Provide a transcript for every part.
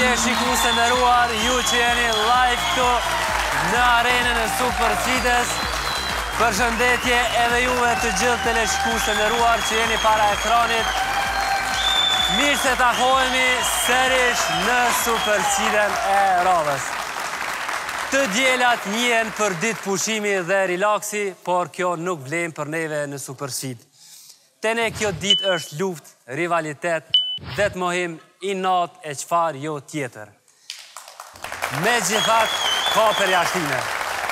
Teleshikues të nderuar, ju që jeni live këtu në arenën e Super Cites. Përshëndetje edhe juve të gjithë teleshikues të nderuar që jeni para ekranit. Mirë se takohemi sërish në Super Citen e radhës. Të djelat njihen për ditë pushimi dhe relaksi, por kjo nuk vlen për neve në Super Cit. Tene kjo ditë është luftë, rivalitet, det mohim, inat e qfar jo tjetër. Me gjithat ka përjashtime.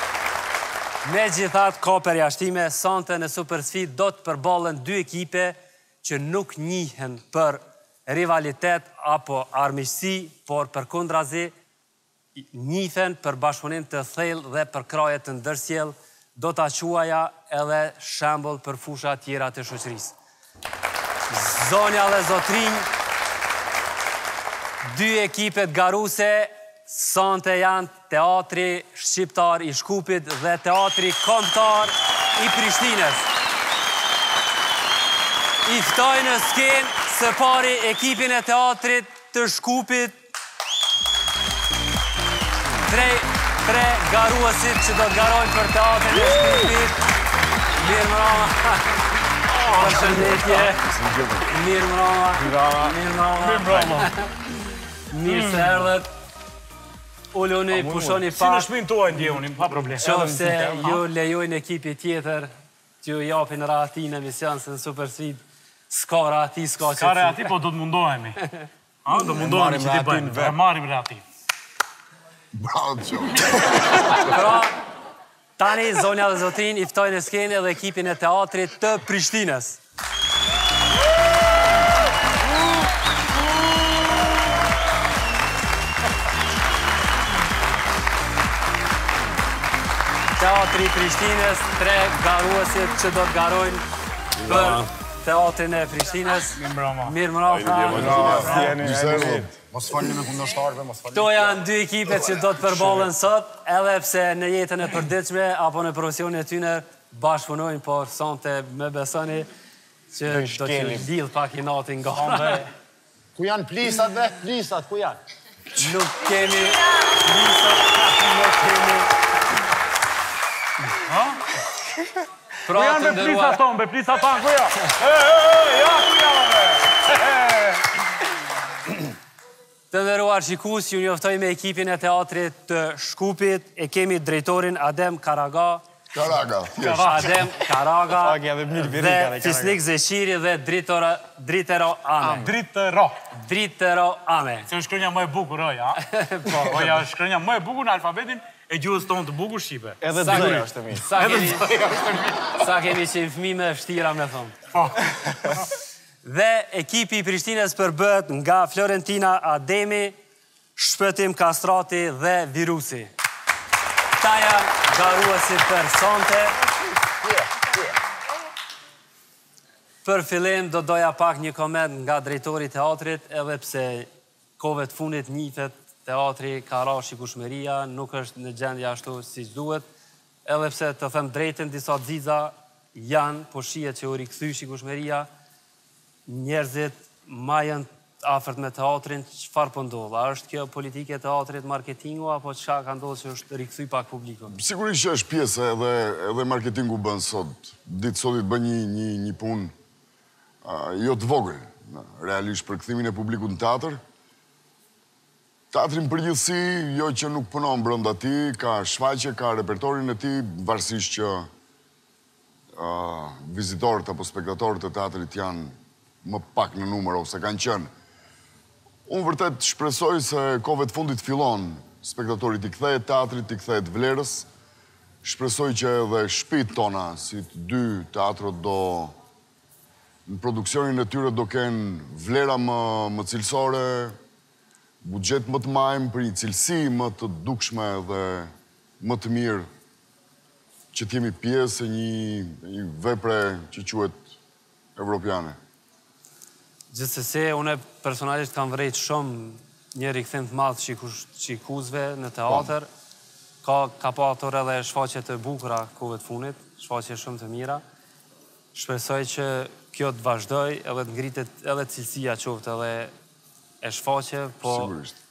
Sante në Super Cit do të përballen dy ekipe që nuk njihen për rivalitet apo armiqësi, por përkundrazi njihen për bashkëpunim të thellë dhe për kraje të ndërsjellë, do ta quaja edhe shembull për fusha tjera të shoqërisë. Zonja dhe zotrinj, dy ekipet garuse, sante janë Teatri Shqiptar i Shkupit dhe Teatri Kombëtar i Prishtinës. I ftoj në skenë së pari ekipin e Teatrit të Shkupit, tre garuesit që do të garojnë për Teatrin e Shkupit. Mirë mbroma. Përshëndetje. Mirë mbroma. Mirë se erdhët. Ulluni, pushoni pak. Si në shpinë tuaj ndjehuni, pa problem. Qofse ju lejojnë ekipi tjetër që ju japin rahati në emision se në Super Cit s'ka rahati, s'ka që... S'ka rahati, po do të mundohemi. Do mundohemi që ti bëjmë. E marim rahati. Bravo, që. Pra, tani, zonja dhe zotrin, i ftojnë e skenë edhe ekipin e Teatrit të Prishtinës. Teatri i Prishtinës, tre garuesit që do të garojnë për Teatrin e Prishtinës. Mirë mbroma. Mos falni me kundërshtarëve, mos falni. Këto janë dy ekipet që do të përballen sot, edhe pse në jetën e përditshme apo në profesionin e tyre bashkëpunojnë, por sonte më besoni që do të lidh pak inatin nga. Ku janë plisat dhe? Plisat, ku janë? Nuk kemi plisat, Ku janë be plisat tonë, be plisat tanë, ku janë? Ja, ku janë, Të nderuar shikues, ju njoftoj me ekipin e Teatrit të Shkupit, e kemi drejtorin Adem Karaga, dhe Fisnik Zeshiri dhe Dritero Ame. Dritero Ame. Se është shkronja më e bukur, oja. Oja është shkronja më e bukur në alfabetin e gjuhës tonë të bukur shqipe. Edhe doja është e mirë. Sa kemi që i fëmijë me vështira me thonë. Dhe ekipi i Prishtinës përbëhet nga Florentina Ademi, Shpëtim Kastrati dhe Virusi. Këta janë garuesit për sonte. Për fillim do doja pak një koment nga drejtori i teatrit, edhe pse kohëve të fundit njihet teatri ka rarë shikueshmëria, nuk është në gjendje ashtu siç duhet, edhe pse të them drejtën disa xixa janë, po shihet që u rikthy shikueshmëria. Njerëzit ma janë afërt me teatrin, çfarë po ndodh? A është kjo politike e teatrit, marketingu, apo çka ka ndodhur që është rikthy pak publikun? Sigurisht që është pjesë edhe marketingu bën sot. Ditë sotit bën një punë jo të vogël, realisht për kthimin e publikut në teatr. Teatri në përgjithësi, jo që nuk punon brenda tij, ka shfaqje, ka repertorin e tij, varësisht që vizitorët apo spektatorët e teatrit janë më pak në numër ose kanë qenë. Unë vërtet shpresoj se kohëve të fundit fillon spektatorit i kthehet teatrit, i kthehet vlerës. Shpresoj që edhe shtëpitë tona, si të dy teatrot në produksionin e tyre do kenë vlera më cilësore, buxhet më të majm për një cilësi më të dukshme dhe më të mirë që t'jemi pjesë e një vepre që quhet evropiane. Gjithsesi, unë personalisht kam vërejt shumë një rikthim të madh shikuesve në teatr. Ka patur edhe shfaqje të bukura kohëve të fundit, shfaqje shumë të mira. Shpresoj që kjo të vazhdoj edhe të ngritet edhe cilësia qoftë edhe e shfaqje, po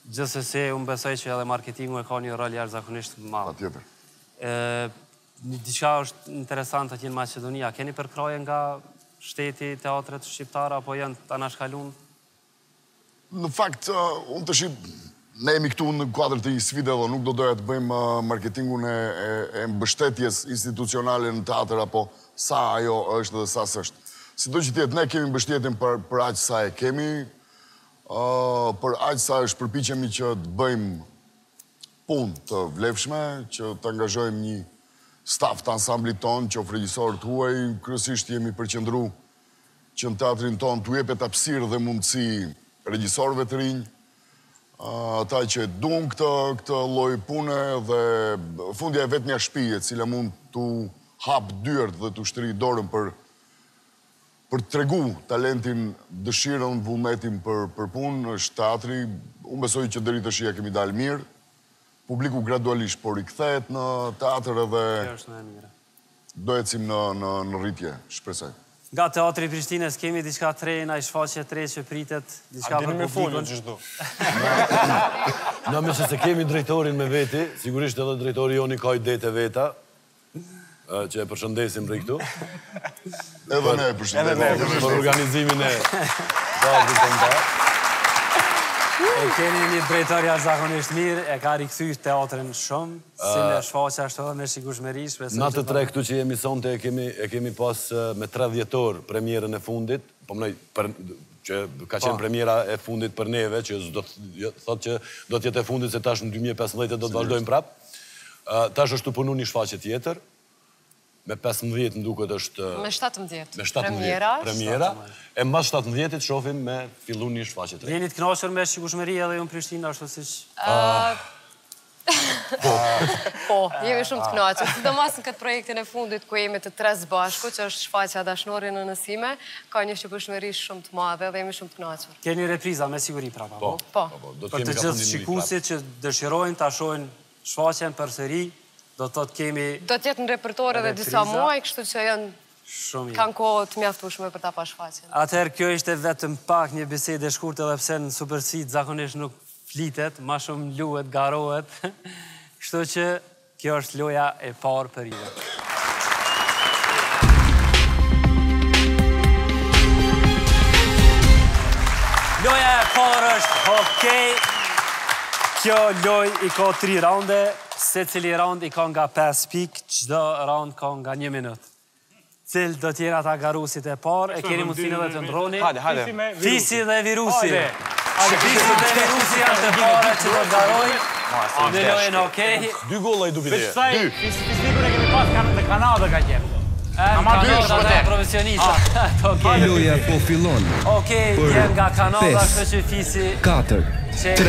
Gjithsesi, unë besoj që edhe marketingu e ka një rol jashtëzakonisht madh. Patjetër. Diçka është interesante atje në Maqedonia. Keni përkraje nga shteti, teatret shqiptare, apo janë të anashkalun? Në fakt, unë të shqip, ne jemi këtu në kuadrë të një sfide dhe nuk do doja të bëjmë marketingun e mbështetjes institucionale në teatr, apo sa ajo është dhe sa s'është. Si do që tjetë, ne kemi mbështetjen për aqë sa e kemi, për aqë sa është përpiqemi që të bëjmë punë të vlefshme, që të angazhojmë një staf të ansamblit tonë, që regjisorët huaj, kryesisht jemi përqendru që në teatrin tonë të jepet hapësirë dhe mundësi regjisorëve të rinj, ata që duan këtë lloj pune dhe fundja e vetmja shtëpi e cila mund t'u hap dyert dhe t'u shtri dorën për të tregu talentin, dëshirën, vullnetin për punë, është teatri. Unë besoj që deri tash ja kemi dalë mirë. Publiku gradualisht po rikthehet në teatr edhe do ecim në rritje, shpresoj. Nga teatri i Prishtinës kemi diçka tre, na i shfaqje tre që pritet, diçka për publikun. Në mëse se kemi drejtorin me veti, sigurisht edhe drejtori joni ka idete veta, që e përshëndesim për këtu. Edhe ne e përshëndesim. Për organizimin e teatrit kombëtar. E keni një drejtor jashtëzakonisht mirë, e ka rikthyr teatrin shumë, si me shfaqje ashtu edhe me shikueshmëri. Natë tre këtu që jemi sonte e kemi pas me 3 dhjetor premierën e fundit, po mënoj që ka qenë premiera e fundit për neve, që thot që do t'jetë e fundit se tash në 2015 do të vazhdojmë prap. Tash është të punu një shfaqje tjetër, me 15 nduket është... Me 17. Me 17 premiera. E mbas 17-it shohim me fillu një shfaqje tjetër. Jeni të kënaqur me shikueshmëri edhe ju në Prishtinë, ashtu siç... Po, jemi shumë të kënaqur. Sidomos në këtë projektin e fundit ku jemi të tres bashku, që është shfaqja Dashnori në Nësime, ka një shikueshmëri shumë të madhe dhe jemi shumë të kënaqur. Keni repriza me siguri prapa, po? Po. Për të gjithë shikuesit që dëshirojnë ta shohin shfaqjen përsëri, do të thotë kemi... Do t'jetë në repertor edhe disa muaj, kështu që kanë kohë të mjaftueshme për ta pa shfaqjen. Atëherë kjo ishte vetëm pak një bisedë e shkurtër edhe pse në Supersit zakonisht nuk flitet, ma shumë luhet, garohet. Kështu që kjo është loja e parë për ju. Loja e parë është hokej. Kjo loj i ka 3 raunde. Se cili round i ka nga 5 pik, çdo round ka nga 1 minut. Cilë do tjera ta garusit e parë, e keni mundësinë edhe të ndroni. Hajde. Fisi dhe virusi. Fisi dhe virusi janë të pare që do garojnë. Në lojën okej. 2 golla i dubite. Fisikun e kemi pas në Kanada ka qenë. Kanada dhe profesionista. Loja po fillon. Okej, jem nga Kanada, kështë që fisi... 4, 3,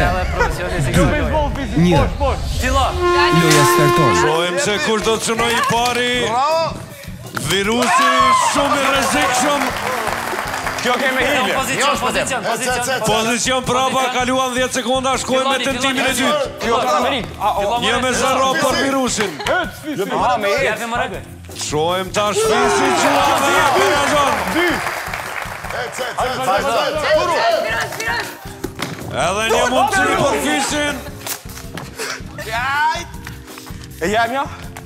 1. Fillon. Loja starton. Shohem se kur do të shënoj i pari. Virusi shumë i rrezikshëm. Kjo keme hilje. Pozicion prapa, kaluan 10 sekonda, shkojmë me tentimin e dytë. Kjo ka Amerik. 1-0 për virusin. Jepi më rëgë. Shohem tash fisi qua dhe angazhon. Edhe një mundësi për fisin. E jemja?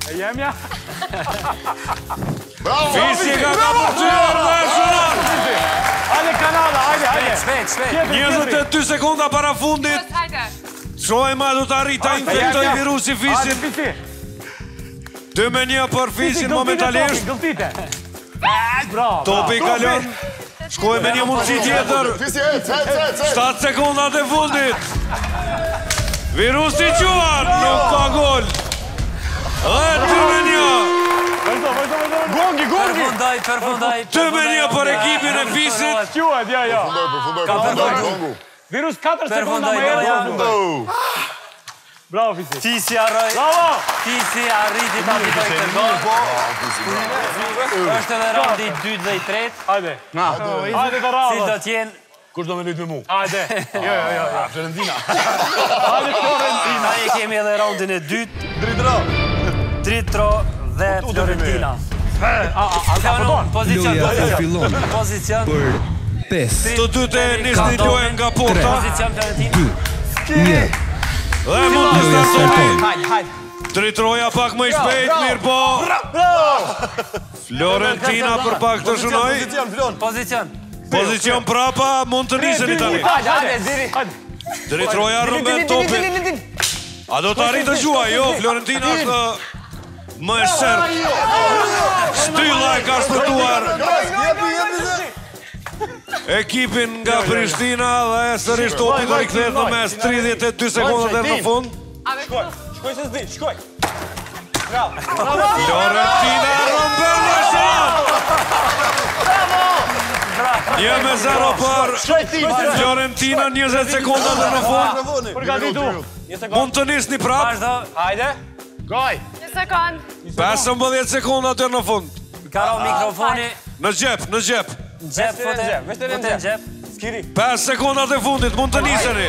Fisi ka kapërtuar dhe shënon. Hajde Kanada, hajde. Shpejt. 22 sekonda para fundit. Shohem a do të arrit ta infektoj virusi fisin. 2-1 për fisin momentalisht. Topi kalon. Shkoj me një mundësi tjetër. 7 sekundat e fundit. Virusi quan, nuk ka gol. Dhe 2-1. Gongi. Përfundoj. 2-1 për ekipin e fisit. Quat, ja. Përfundoj. Virus 4 sekonda më herë. Bravo, Fisi. Fisi arroj. Bravo! Fisi arriti ta fitoj këtë gol. Është edhe raundi 2 dhe i 3. Hajde. Hajde të raundi. Si do t'jen? Kush do me lujt me mu? Hajde. Jo. Fiorentina. Hajde Fiorentina. Ne kemi edhe raundin e 2. Dritro dhe Fiorentina. Pozicion. Për 5, Të dyte nisni lojën nga porta. Pozicion Fiorentina. 1. Dhe mund të startoni. Hajde, hajde. Dritroja pak më i shpejt, mirë po. Florentina për pak të shunoj. Pozicion. Pozicion prapa, mund të niseni tani. Hajde, Ziri. Dritroja rëmbet topin. A do të arrit të gjuaj? Jo, Florentina është më e shërë. Shtylla e ka shpëtuar ekipin nga Prishtina dhe sërish topi do rikthehet në mes 32 sekonda deri në fund. Shkoj se s'di, shkoj. Florentina rëmbën në shot! Një me 0 për Florentina, 20 sekonda deri në fund. Përgatitu. Mund të nisni prap. Hajde. Gaj. 1 sekond. 15 sekonda deri në fund. Ka ro mikrofoni. Në gjep, në gjep. Gjep, fote në gjep. 5 sekondat e fundit, mund të niseni.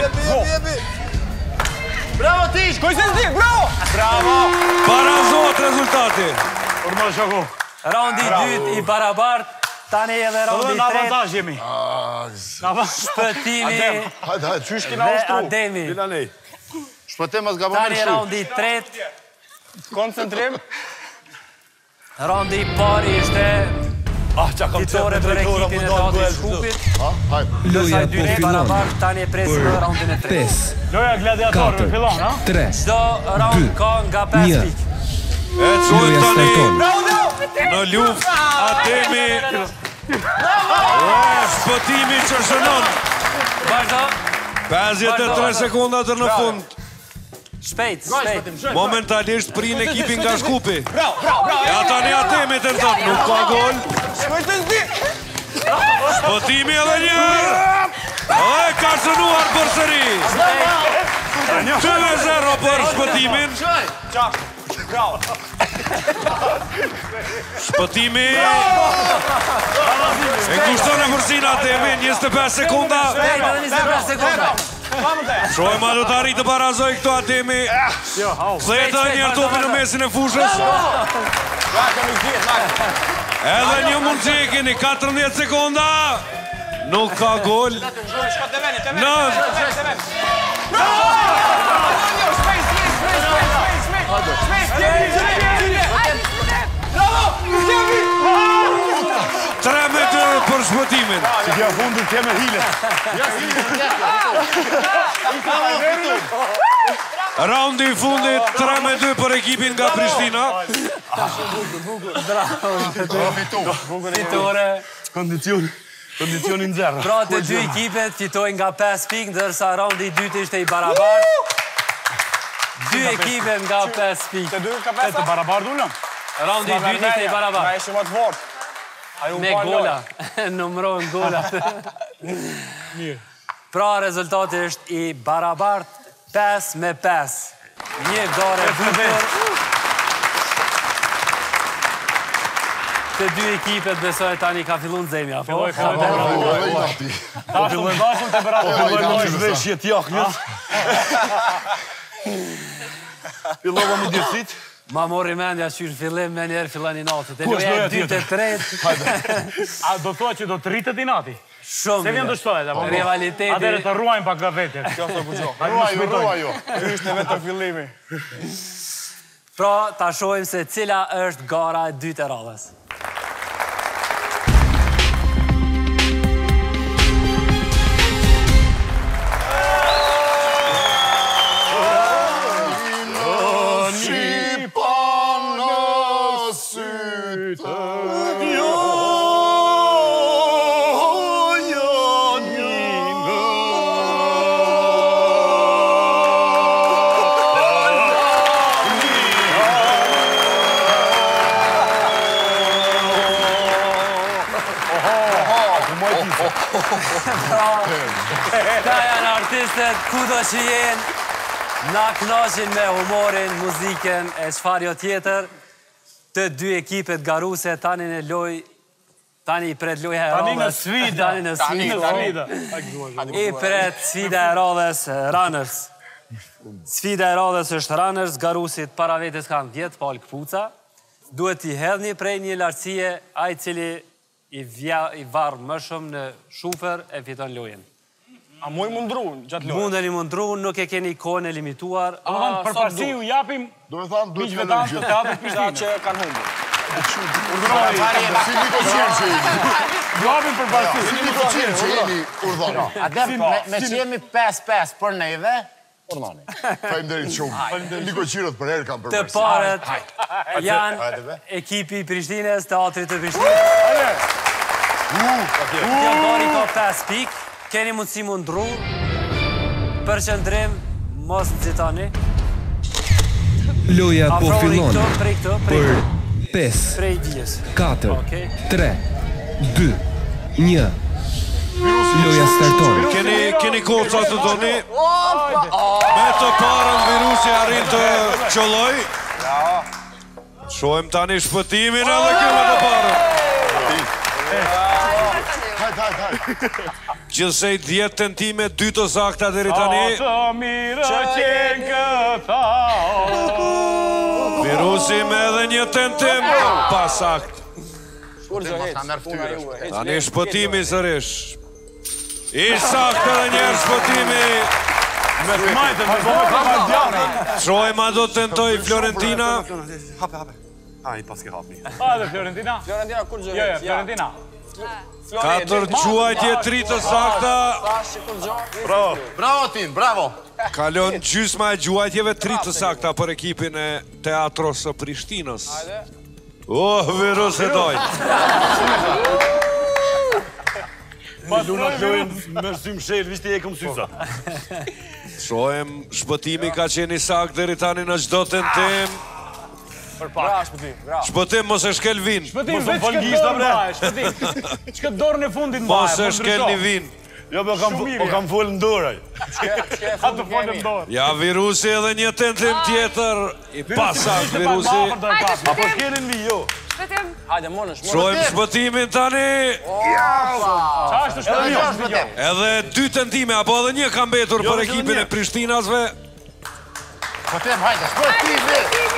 Bravo ti, shkoj se s'di, bravo! Bravo! Barazohet rezultati. Urma shako. Raundi 2 i barabart. Tani edhe raundi 3. Në avantazh jemi. Shpëtimi Hajde, hajde. Qysh kina dhe ushtru. Ademi. Shpëtim as gabon Tani raundi 3. Koncentrim. Raundi i parë ishte fitore për ekipin e Datit Shkupit. Loja po Dyre fillon. barabart, tani e presim në raundin e 3. 5, Loja gladiatorëve fillon, ha? 3, Çdo raund ka nga 5 Një. pikë. E çojmë Loja tani starton. në luftë Ademi. Shpëtimi që shënon. Vazhdo. 53 sekonda deri në fund. Shpejt. Momentalisht prin ekipin nga Shkupi. Ja tani Ademi tenton, nuk ka gol. Shpëtimi edhe një herë. Dhe ka shënuar përsëri. 2-0 për shpëtimin. Shpëtimi e kushton e përsin Ademi, 25 sekonda. Shpejt edhe 25 sekonda. Shojma do të arrit të barazoj këto Ademi. Kthejtë njërë topi në mesin e fushës. Edhe një mundësi e keni, 14 sekonda. Nuk ka gol. Në tre me 2 për shpëtimin. Si kja fundit keme hile. Raundi i fundit 3-2 për ekipin nga Prishtina. Fitore. Kondicionin zero. Pra të dy ekipet fitojnë nga 5 pikë, ndërsa raundi i dytë ishte i barabart. Dy ekipet nga 5 pikë. Të barabartë ullëm? Raundi i dytë ishte i barabart. Me gola. Numërojnë gola. Pra rezultati është i barabart 5-5. Një gare bukur. Të dy ekipet besoj tani ka fillun zemja. Po fillojnë bashkëm të barabartë. Fillojnë shveshje t'jaknjës. Fillova më djërësit. Ma mori mendja që në fillim me njerë fillan i natët. E loja 2-3. A do thua që do të rritët i nati? Shumë. Se vjen të shtohet, apo? Rivaliteti. Atere të ruajnë pak nga vetje. Ruaj jo. Ishte vetë të fillimi. Pra, ta shojmë se cila është gara e dytë e radhës. Ta janë artistët, kudo që jenë, na knaqin me humorin, muziken e çfarë jo tjetër. Të dy ekipet garuse, tani në loj, tani i pret loja e radhës. Tani në sfida. Tani në sfida. I pret sfida e radhës Runners. Sfida e radhës është Runners, garusit para vetes kanë 10 palë këpuca. Duhet t'i hedhni prej një lartësie, ai cili i varë më shumë në shufer e fiton lojen. A muj mundru gjatë lojës? Mundeni mundru, nuk e keni kohën e limituar. Do me thënë, përparësi ju japim Do me thënë, duhet miqve të tanë të teatrit Ata Prishtinës. që kanë humbur. Si Niko Qirë që jeni. Ju japim përparësi. Si Niko Qirë që jeni urdhoni. Adem, me që jemi 5-5 për neve, urdhoni. Faleminderit shumë. Niko Qirët për herë kam Të përparësi. parët janë ekipi i Prishtinës, teatrit të Prishtinës. Teatri ka 5 pikë, keni mundësi mundru, përqëndrim, mos nxitoni. Loja po Afroni fillon këto, prej këto, për 5, prej dijes. 4, Okej. 3, 2, 1. Loja starton. Keni kohë sa të doni. Me të parën virusi arrin të qolloj. Shohem tani shpëtimin edhe kjo me të parën. Hajt. Gjithsej 10 tentime, 2 të sakta deri tani. Të mirë qenë këta. Virusi me edhe një tentim, pa sakt. Tani shpëtimi sërish. I sakt edhe njerë shpëtimi. Me të majtën, me bëme kama djana. Trojma do të tentoj Florentina. Hajde, Fiorentina. Fiorentina kur gjë? Jo, Fiorentina. 4 quajtje, 3 të sakta. Bravo, Tim, bravo. Kalon gjysma e gjuajtjeve, 3 të sakta për ekipin e teatros së Prishtinës. Virus e doj. Lunat lojnë me symë shelë, vishti e këm sysa. Shohem, shpëtimi ka qeni sakt deri tani në çdo tentim. Shpëtim, mos e shkel vin. Shpëtim, veç këtë dorë bëhe, shpëtim. Që këtë dorë në fundit bëhe. Mos e shkel një vin. Jo, po kam full në dorë. Ha të full në dorë. Ja, virusi edhe një tentim tjetër. I pasak virusi. Apo shkelin vi, jo. Shpëtim. Hajde, monësh, Shohem shpëtimin tani. Qa është të shpëtim? Edhe 2 tentime, apo edhe një ka mbetur për ekipin e Prishtinasve. Shpëtim, hajde, shpëtimi.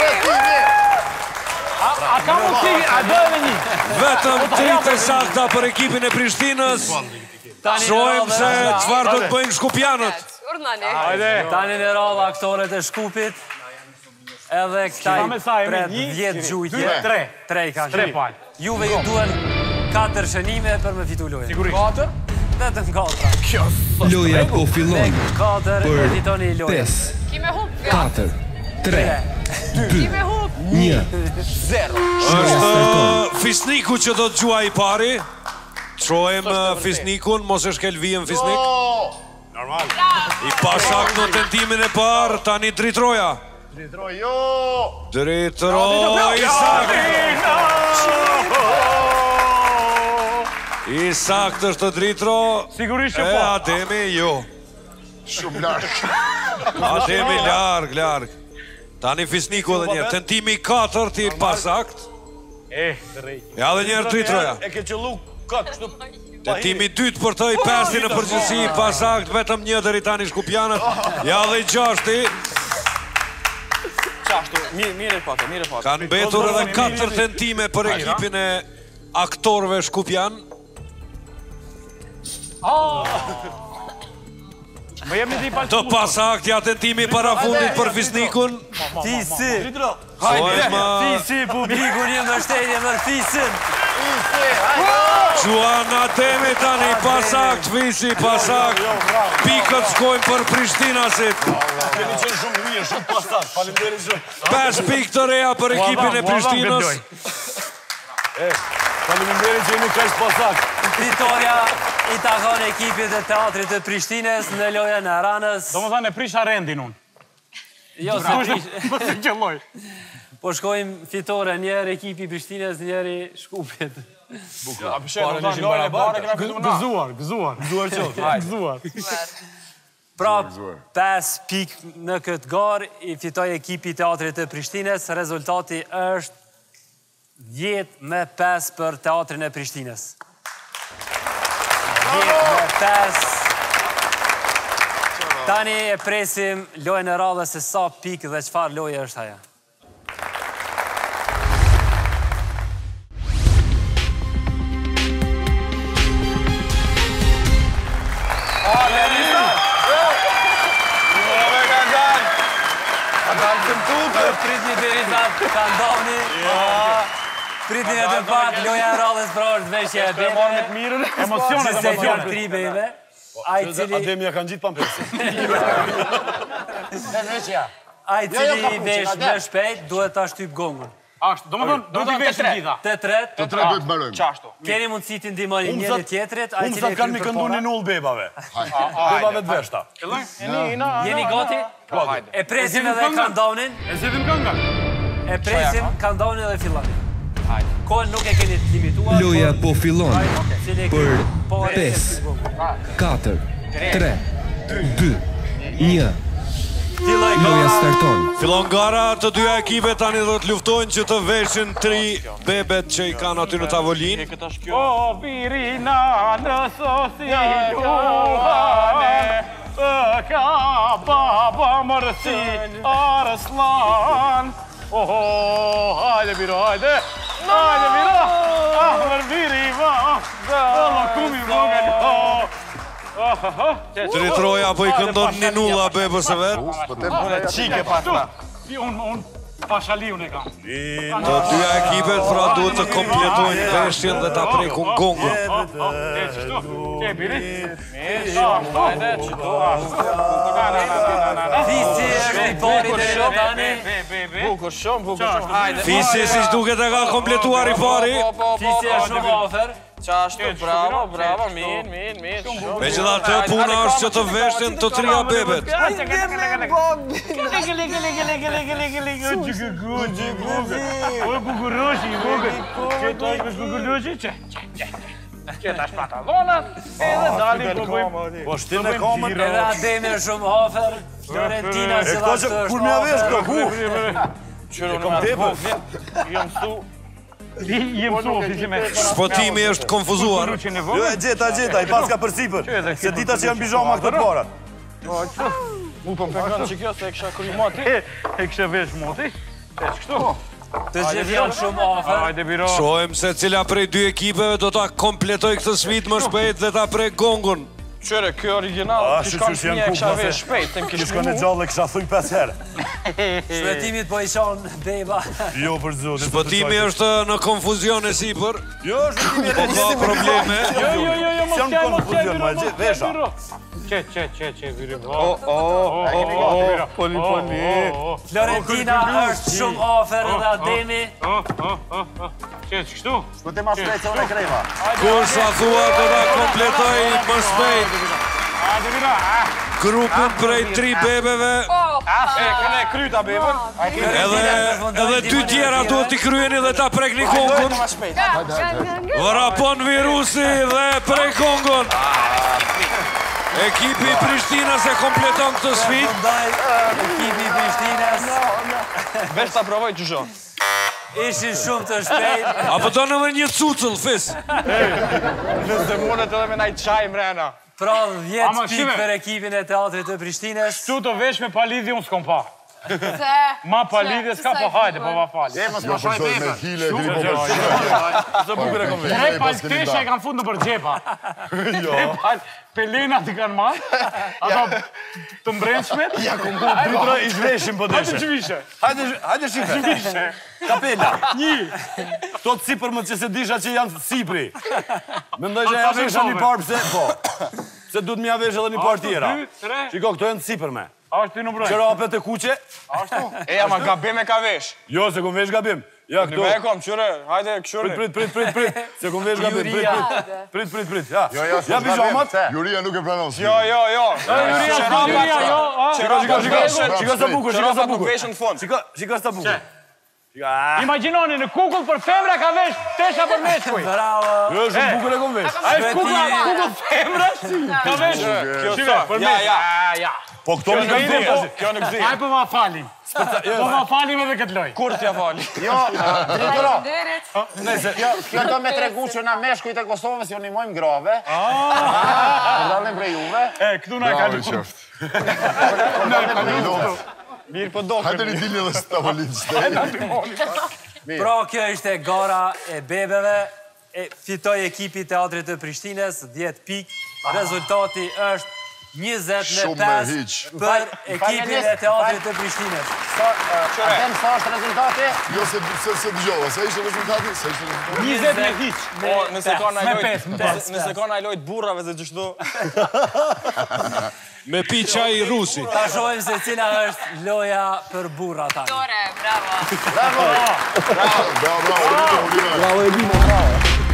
A ka mundësi, a do edhe një? Vetëm 3 të sakta për ekipin e Prishtinës. Shohem se çfarë do të bëjnë shkupjanët. Urdhani. Tani në radhë aktorët e Shkupit. Edhe këtaj pret 10 gjujtje. 3 i kanë. 3 palë. Juve ju duen 4 shënime për me fitu lojën. Sigurisht. 4. Vetëm 4. Loja po fillon 4 e fitoni lojën. 5, Kime hup, 4, 3, 2, kime hup. 1. Është Fisniku që do të gjua i pari. Shohem Fisnikun, mos e shkel vijën Fisnik. Normal. I pasak në tentimin e parë, tani Dritroja. Dritroj, jo! Dritroj, i sakt. I sakt është Dritro. Sigurisht që E po. Ademi, jo. Shumë larg. Ademi, larg. Tani Fisniku edhe njerë. Tentimi 4 ti pasakt. Ja dhe njerë Dritroja. E ke qëllu këtë, kështu... Tentimi 2 për të i 5 në përgjithësi, pasakt, vetëm 1 deri tani Shkupjanët. Ja dhe i 6-ti. Qashtu, mire fatë. Kanë betur edhe 4 tentime për ekipin e aktorëve Shkupjan. Të pasakt, ja tentimi para fundit për Fisnikun. Fisi. Fisi, publikun një mbështetje për Fisin. Gjuan Ademi tani, pasakt, Fisi, pasakt. Pikët shkojnë për Prishtinasit. Keni qenë shumë mirë, shumë pasakt, faleminderit shumë. 5 pikë të reja për ekipin e Prishtinës. Faleminderit që jeni kaq pasakt. Fitoria i takon ekipit e teatrit të Prishtinës në lojën e Ranës. Do më thënë e prisha rendin unë. Jo, se prish. Mësë qëlloj. Po shkojmë fitore, njerë ekipi Prishtinës, njeri Shkupit. A pëshenë, në lojën e bare këna fitu na. Gëzuar qëtë. Gëzuar. Pra, 5 pikë në këtë garë, i fitoj ekipi teatrit të Prishtinës, rezultati është 10-5 për teatrin e Prishtinës. 10-5. Tani e presim lojën e radhës se sa pikë dhe çfarë loje është aja. Pritni derisa Kandoni. Pritni edhe pak, loja e radhës pra është veshja e bebe. Emocionet. 3 bebe. Ademi ja kanë gjitë pampërsi. Ai cili vesh më shpejt, duhet ta shtyp gongën. Ashtu, do më thonë, do t'i veshë gjitha. Të tret. Të tret duhet mbarojmë. Qashtu. Keni mundësi t'i ndihmoni njëri tjetrit, ai cili Humsat kanë mi këndu një null bebave. Bebave të veshta. Jeni gati? E presim edhe Kandonin. E zedhim kënga. E presim Kandonin dhe fillonin. Kohën nuk e keni të limituar. Loja po fillon për 5, 4, 3, 2, 1. Loja starton. Fillon gara, të dyja ekipe tani do të luftojnë që të veshin 3 bebet që i kanë aty në tavolinë. O, Virina, në sosi Juhane, ka baba mërësi Arslan. Hajde, Biro, hajde. Hajde, Biro. Ahmer Viri, va. Allah, kumi vogën. Tritroja po i këndon një nulla bebës e vetë. Qike pasna. Unë pashaliun e kam. Të dyja ekipet pra duhet të kompletojnë veshjen dhe ta prekun gongën. Qe, Biri? Fisi është i pari dhe tani. Bukur shumë, hajde. Fisi si shduket e ka kompletuar i pari. Fisi është shumë afer. Qashtu, bravo, mirë. Me që da të puna është që të veshin të 3 bebet. Qeta është patallonat, edhe dalim përbëjmë. Po shtin e komën. Edhe Ademi është shumë afer. Fiorentina E këto që kur mja vesh këto, Qërë unë me voglit, jë mësu. Jë mësu ofizimisht. Shpotimi është konfuzuar. Jo e gjeta, i paska për sipër. Se dita që janë bijama këtë parat. Mu po më pengon që kjo se e kësha kry moti. E kësha vesh moti. E që kështu. Të gjithë janë shumë afer. Hajde, Biro. Shohem se cila prej 2 ekipeve do ta kompletoj këtë sfidë më shpejt dhe ta prek gongun. Qëre, kjo original, kishkan fëmija e kësha vesh shpejt, të më kishë Kishka në gjallë e kësha thuj 5 herë. Shpetimit po i qonë beba. Jo për zotin. Shpotimi është në konfuzion e sipër. Jo, shpotimi e Po ka probleme. Jo, Sjam konfuzion, ma e vesha. Qe, Biri. Florentina është shumë afer edhe Ademi. Qe, që kështu? Shkute ma shpejt se unë e krejva. Kur sa thua do ta kompletoj më shpejt Hajde, Biro. grupin prej 3 bebeve. Këne kryta bebën. Edhe 2 tjera duhet t'i kryeni dhe ta prekni gongun. Vrapon virusi dhe prek gongun. Ekipi i Prishtinës e kompleton këtë sfidë. Ekipi i Prishtinës. Vesh ta provoj që shoh. Ishin shumë të shpejt. Apo do në një cucëll, fis. Nëse mundet edhe me naj qaj mrena. Pra 10 pikë për ekipin e teatrit të Prishtinës. Shtu të vesh me palidhi unë s'kom pa. Ma palidhi s'ka po hajde, po va fali. E, mos ma shoj Me bebe. hile, diri po përshime. Së bukur e kom vesh. Tre palteshe e kanë fund në për gjepa. Pelena t'i kanë marrë. Ato të mbrenshmet. Ja, kom bu, dritra i zhreshim për Hajde deshe. që vishe. Hajde shife. Kapela. Këto të sipër më që se disha që janë sipri. Mendoj që ja vesha një parë pëse, po. Se du të mja vesh edhe një parë tjera. Shiko, këto janë sipër me. Ashtu i në brojnë. Qëra apet e kuqe. E, ama gabim e ka vesh. Jo, se kom vesh gabim. Ja, këto. Nime e kom, qëre, hajde, këshurë. Prit. Se kom vesh gabim. Prit. Ja, Jo, ja bijamat. Juria nuk e pranon. Jo. Shiko sa bukur, shiko sa bukur. Veshën në fund. Shiko sa bukur. Imaginoni, në kukull për femra ka vesh tesha për meshkuj. Bravo. Jo, shumë bukur e kom vesh. A është kukull femra? Ka vesh. Shive, për meshkuj. Ja. Po këto mi kanë dhejë. Kjo në gëzi. Aj po ma falim. Po ma falim edhe këtë loj. Kur t'ja fali? Jo, drejtoro. Kjo do me tregu që na meshkujt e Kosovës jo nimojmë grave. Për dalim prej juve. Këtu na e Bravo, kalu. qeftë. Mirë për do. Hajde një dilni edhe së tavolinë. Pra kjo ishte gara e bebeve. Fitoj ekipi teatrit të Prishtinës, 10 pikë. Rezultati është 20-5 për ekipin e teatrit të Prishtinës. Adem, sa është rezultati? Jo, se dëgjova, sa ishte rezultati? 20-5. Nëse ka na lojt burrave dhe gjithdo. Me pi qaj rusi. Ta shojmë se cila është loja për burra tani. Tore, bravo. Bravo, Edina, bravo.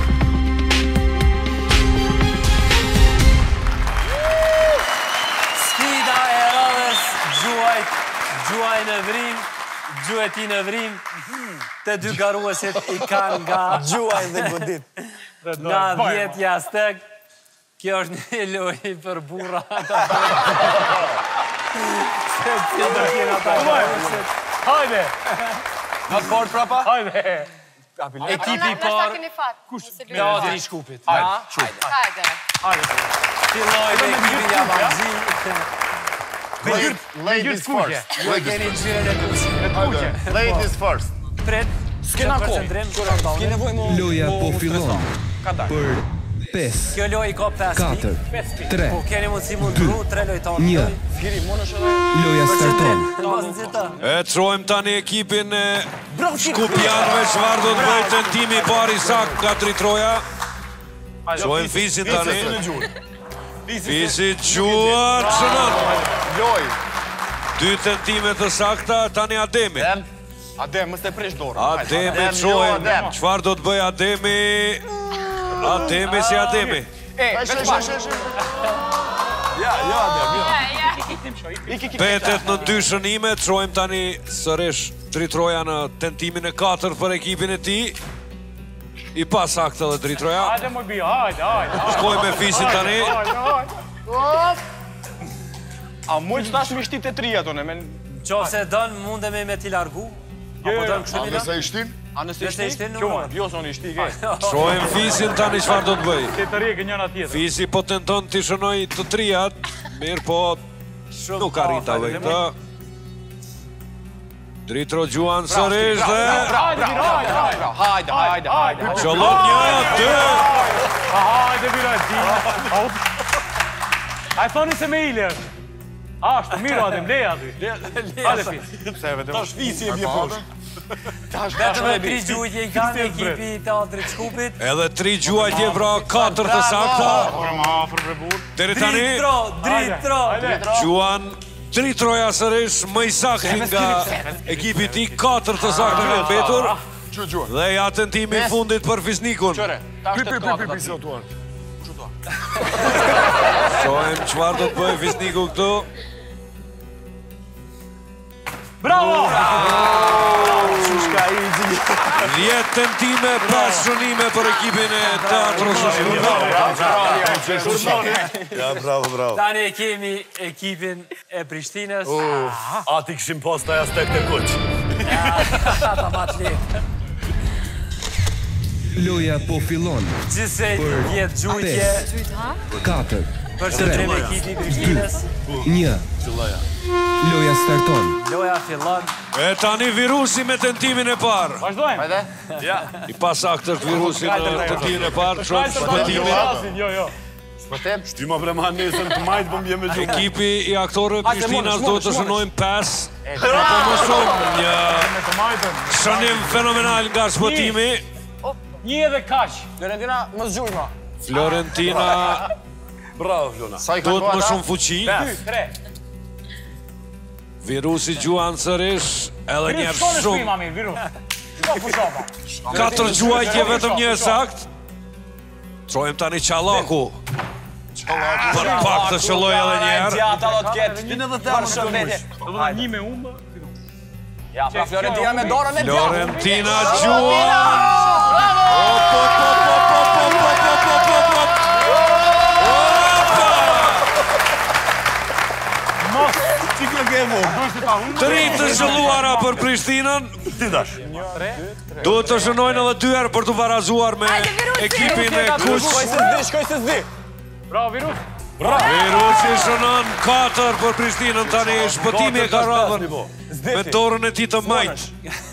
Sfida e radhës, gjuaj në vrim, gjueti në vrim, të dy garuesit i kanë nga Gjuaj dhe godit. nga 10 jashtëg. Kjo është një lojë për burra. Hajde! Në të fort prapa? Hajde! Ekipi parë, teatri i Shkupit. Hajde. Filloj me ekipin Javanxhi. Ladies first. Ju e keni nxirën e kuqe. Ladies first. Pret, S'kena kohë. S'ke nevoj mu... Loja po fillon. Për 5, kjo lojë ka 5 4, 3, po keni mundësi mundru, 3 lojtarë. 1. Loja starton. E trojmë tani ekipin e Shkupjanëve, çfarë do të bëjë tentimi i parë i sakt nga 3 troja. Trojmë Fisin tani. Fisi quat shënon. Loj. 2 tentime të sakta, tani Ademi. Adem, mës të presh dorë. Ademi trojmë. Çfarë do të bëjë Ademi? Ademi si Ademi. Petet në 2 shënime, trojmë tani sërish 3 troja në tentimin e 4 për ekipin e ti. I pa sakta dhe 3 troja. Hajde, moj bia, hajde. Shkoj me Fisin tani. A mund që tash me shtit e 3 ato, ne men... Qo se dënë mundeme me t'i largu? Apo dënë kështu mila? Nëse ishtin? A nëse Nëse ishtin në Qo, jo son i shtik e. Trojmë Fisin tani çfarë do të bëj. Të rikë njëna tjetër. Fisi po tenton t'i shënoj të 3-at, mirë po nuk arrita vejtë. Dritro Gjuan sërish dhe... Hajde. Qëllon 1, 2... Hajde, bira, a e thoni se me ile është? Ashtu, miro Adem, leja aty. Hajde, Fis. Tash Fisi e bje poshtë. Vetëm e 3 gjujtje i kanë ekipi i teatrit Shkupit. Edhe 3 gjuajtje pra 4 të sakta. Deri tani, Dritro. Gjuan 3 troja sërish, më i sakti nga ekipi ti, 4 të sakta në mbetur. Dhe ja tentimi i fundit për Fisnikun. Pi, se otuar. Shojmë çfarë do të bëjë Fisniku këtu. Bravo! 10 tentime, 5 shënime për ekipin e teatros së Shkupit. Ja, bravo. Tani e kemi ekipin e Prishtinës. Ati këshim posta ja stek të kuq. Ata matë letë. Loja po fillon. Gjithse 10 gjujtje 4, për shëndrim e ekipi i Prishtinës. 1. Loja starton. Loja fillon. E tani Virusi me tentimin e parë. Vazhdojmë. I pasaktë është Virusi në tentimin e parë, qëtë shpëtimi. Jo. Shtyma preman nesën të majtë për mbje me gjumë. Ekipi i aktorëve Prishtinas do të shënojmë 5. Apo më shumë një shënim fenomenal nga shpëtimi. Një edhe kaq. Florentina, mos gjujma. Florentina Bravo, Flona. do të më shumë fuqi. 3. Virusi Gjuan sërish, edhe njerë shumë. 4 gjuajtje vetëm një sakt. Trojmë tani Qallaku. Për pak të shëlloj edhe njerë. Gjata do të ketë. Për shëndetje. Një me umbë. Ja, pra Florentina me dorën e gjatë. Florentina Gjuan. Tri të shëlluara për Prishtinën. Duhet të shënojnë edhe 2 herë për të barazuar me ekipin e kuq. Shkoj se zdi. Bravo, Virus. Virusi shënon 4 për Prishtinën tani, shpëtimi e ka radhën me dorën e ti të majtë.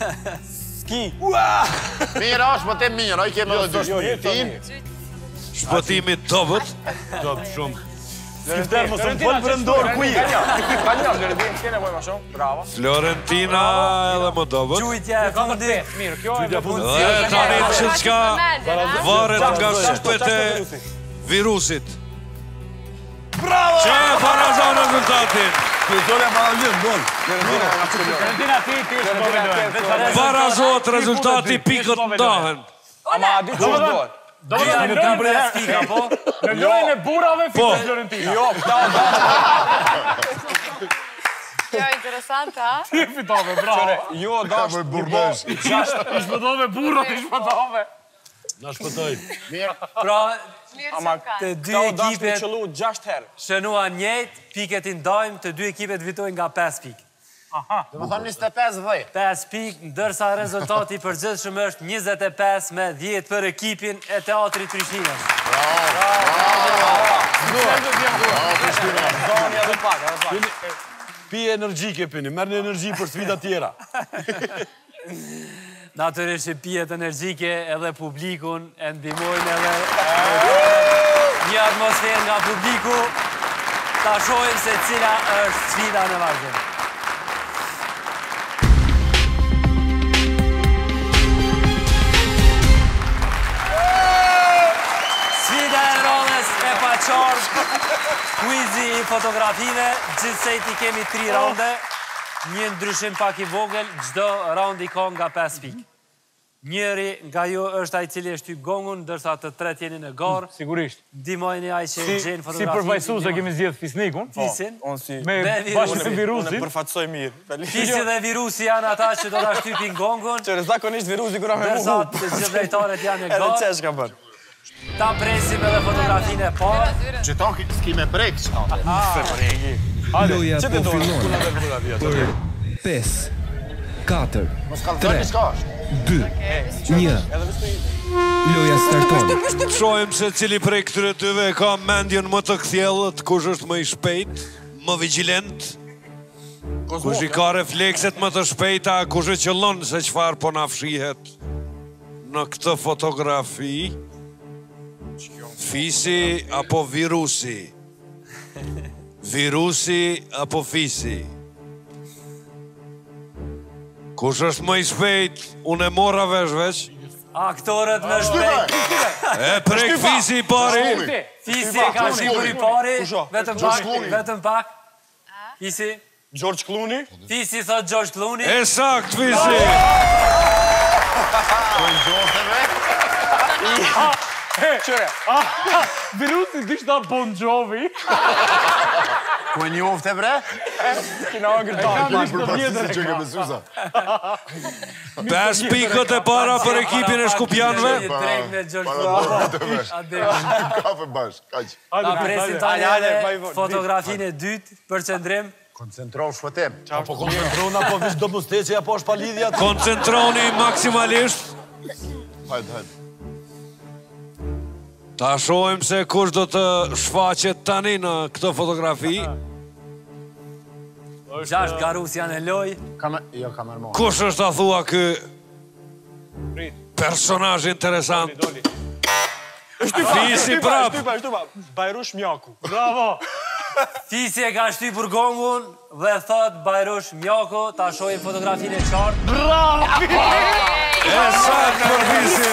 Mirë është, më te mirë, i kemi edhe 2 shpëtim. Shpëtimi dobët. Skifter, mos më fol për ndorë ku i. Ka një, Lorentina, s'kene moj ma shumë. Bravo. Florentina edhe më dobët. Gjujtja e fundit. Mirë, kjo e Dhe tani që qka varet nga shpet e virusit. Bravo! Që e parazon rezultatin? Pyetore parazon, gol. Valentina, ti është povedojnë. Parazot rezultati, pikët ndahen. Ama, di që është dojnë. Do të në lojën për pika, po? Në lojën e burave fitet Florentina. Jo, këta. Kjo e interesant, ha? Ti fitove, bravo. Jo, dash, burdesh. Shpëtove burra, ti shpëtove. Na shpëtoj. Pra, ama të dy këta u dash me ekipet qëllu 6 herë. shënuan njëjtë, piket i ndajmë, të dy ekipet fitojnë nga 5 pikë. Dhe më thonë 25-10. 5 pikë, ndërsa rezultati i përgjithshëm është 25-10 për ekipin e Teatrit Prishtinës. Pi energjike pini, merë një energji për sfida tjera. Natyrisht që pijet energjike edhe publikun e ndihmojnë edhe një atmosferë nga publiku. Ta shohim se cila është sfida në vazhdim. Sfida e rondës e paqartë, quizi i fotografive, gjithsej ti kemi 3 ronde, një ndryshim pak i vogël, çdo round i ka nga 5 pikë. Njëri nga ju është ai cili e shtyp gongun, ndërsa të tret jeni në garë. Sigurisht. Ndihmojeni ai që gjen fotografinë. Si përfaqësues e kemi zgjedh Fisnikun. Fisin. Me bashkë me virusin. Unë përfatsoj mirë. Fisi dhe virusi janë ata që do ta shtypin gongun. Qërë, zakonisht virusi kura me Ndërsa mu. të gjithë drejtarët janë në Edhe garë. qesh ka bërë. Ta presim edhe fotografinë e parë. Që to s'ki me prek, që ka. Loja po fillon. Për 5, 4, 3, 2, 1. Loja starton. Shohim se cili prej këtyre dyve ka mendjen më të kthjellët, kush është më i shpejt, më vigjilent, kush i ka reflekset më të shpejta, kush e qëllon se çfarë po na fshihet në këtë fotografi. Fisi apo virusi? Virusi apo fisi? Kush është më i shpejt? Unë e mora vesh. Aktorët më shpejt. E prek fisi i pari. Fisi e ka shqipur i pari. Vetëm pak. Fisi. George Clooney. Fisi thot George Clooney. E sakt, fisi. Qëre. Virusi dishta Bon Jovi. Ku e njofte, bre? Kina angër dalë. Që ke besusa. 5 pikët e para për ekipin e Shkupjanëve. Drejt me George Clooney. Kafe bashkë, kaq. Ta presim tani edhe fotografinë e dytë për qëndrim. Koncentrohu shpëtim. Po koncentrona, po vish do musteqe, apo është pa lidhja. Koncentroni maksimalisht. Hajde. Ta shohim se kush do të shfaqet tani në këtë fotografi. 6 garus janë e loj. Jo, kamer mo. Kush është ta thua ky personazh interesant? Fisi prap. Bajrush Mjaku. Bravo. Fisi e ka shtypur gongun dhe thot Bajrush Mjaku. Ta shohim fotografinë e qartë. Bravo. E sakt për Fisin.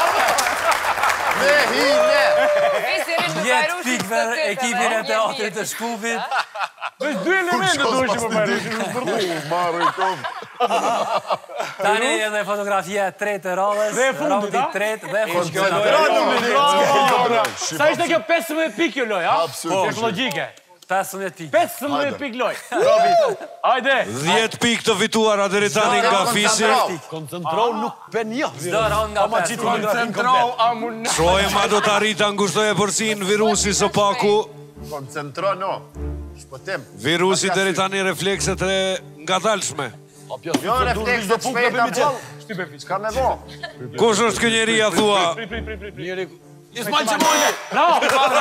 Jetë pikë për ekipin e Teatrit të Shkupit. Vesh 2 elemente duhesh për Bajrushin. Marrë i kom. Tani edhe fotografia e tretë e radhës. Dhe e fundit, raundi a? tretë dhe fundit. Sa ishte kjo 15 pikë kjo loj, a? Absolutisht. Është logjike. 15 pikë. 15 pikë loj. Hajde. 10 pikë të fituara deri tani nga Fisi. Koncentrou nuk pen një. Çdo rond nga 5. Koncentrau amun. Shohim a do të arritë angushtoj përsin virusi së paku. Koncentro, no. Shpëtim. Virusi deri tani reflekset e ngadalshme. Jo, refleks të shpejta, po. S'ka me bo. Kush është ky njeria thua? Ismail Qemoli! Bravo!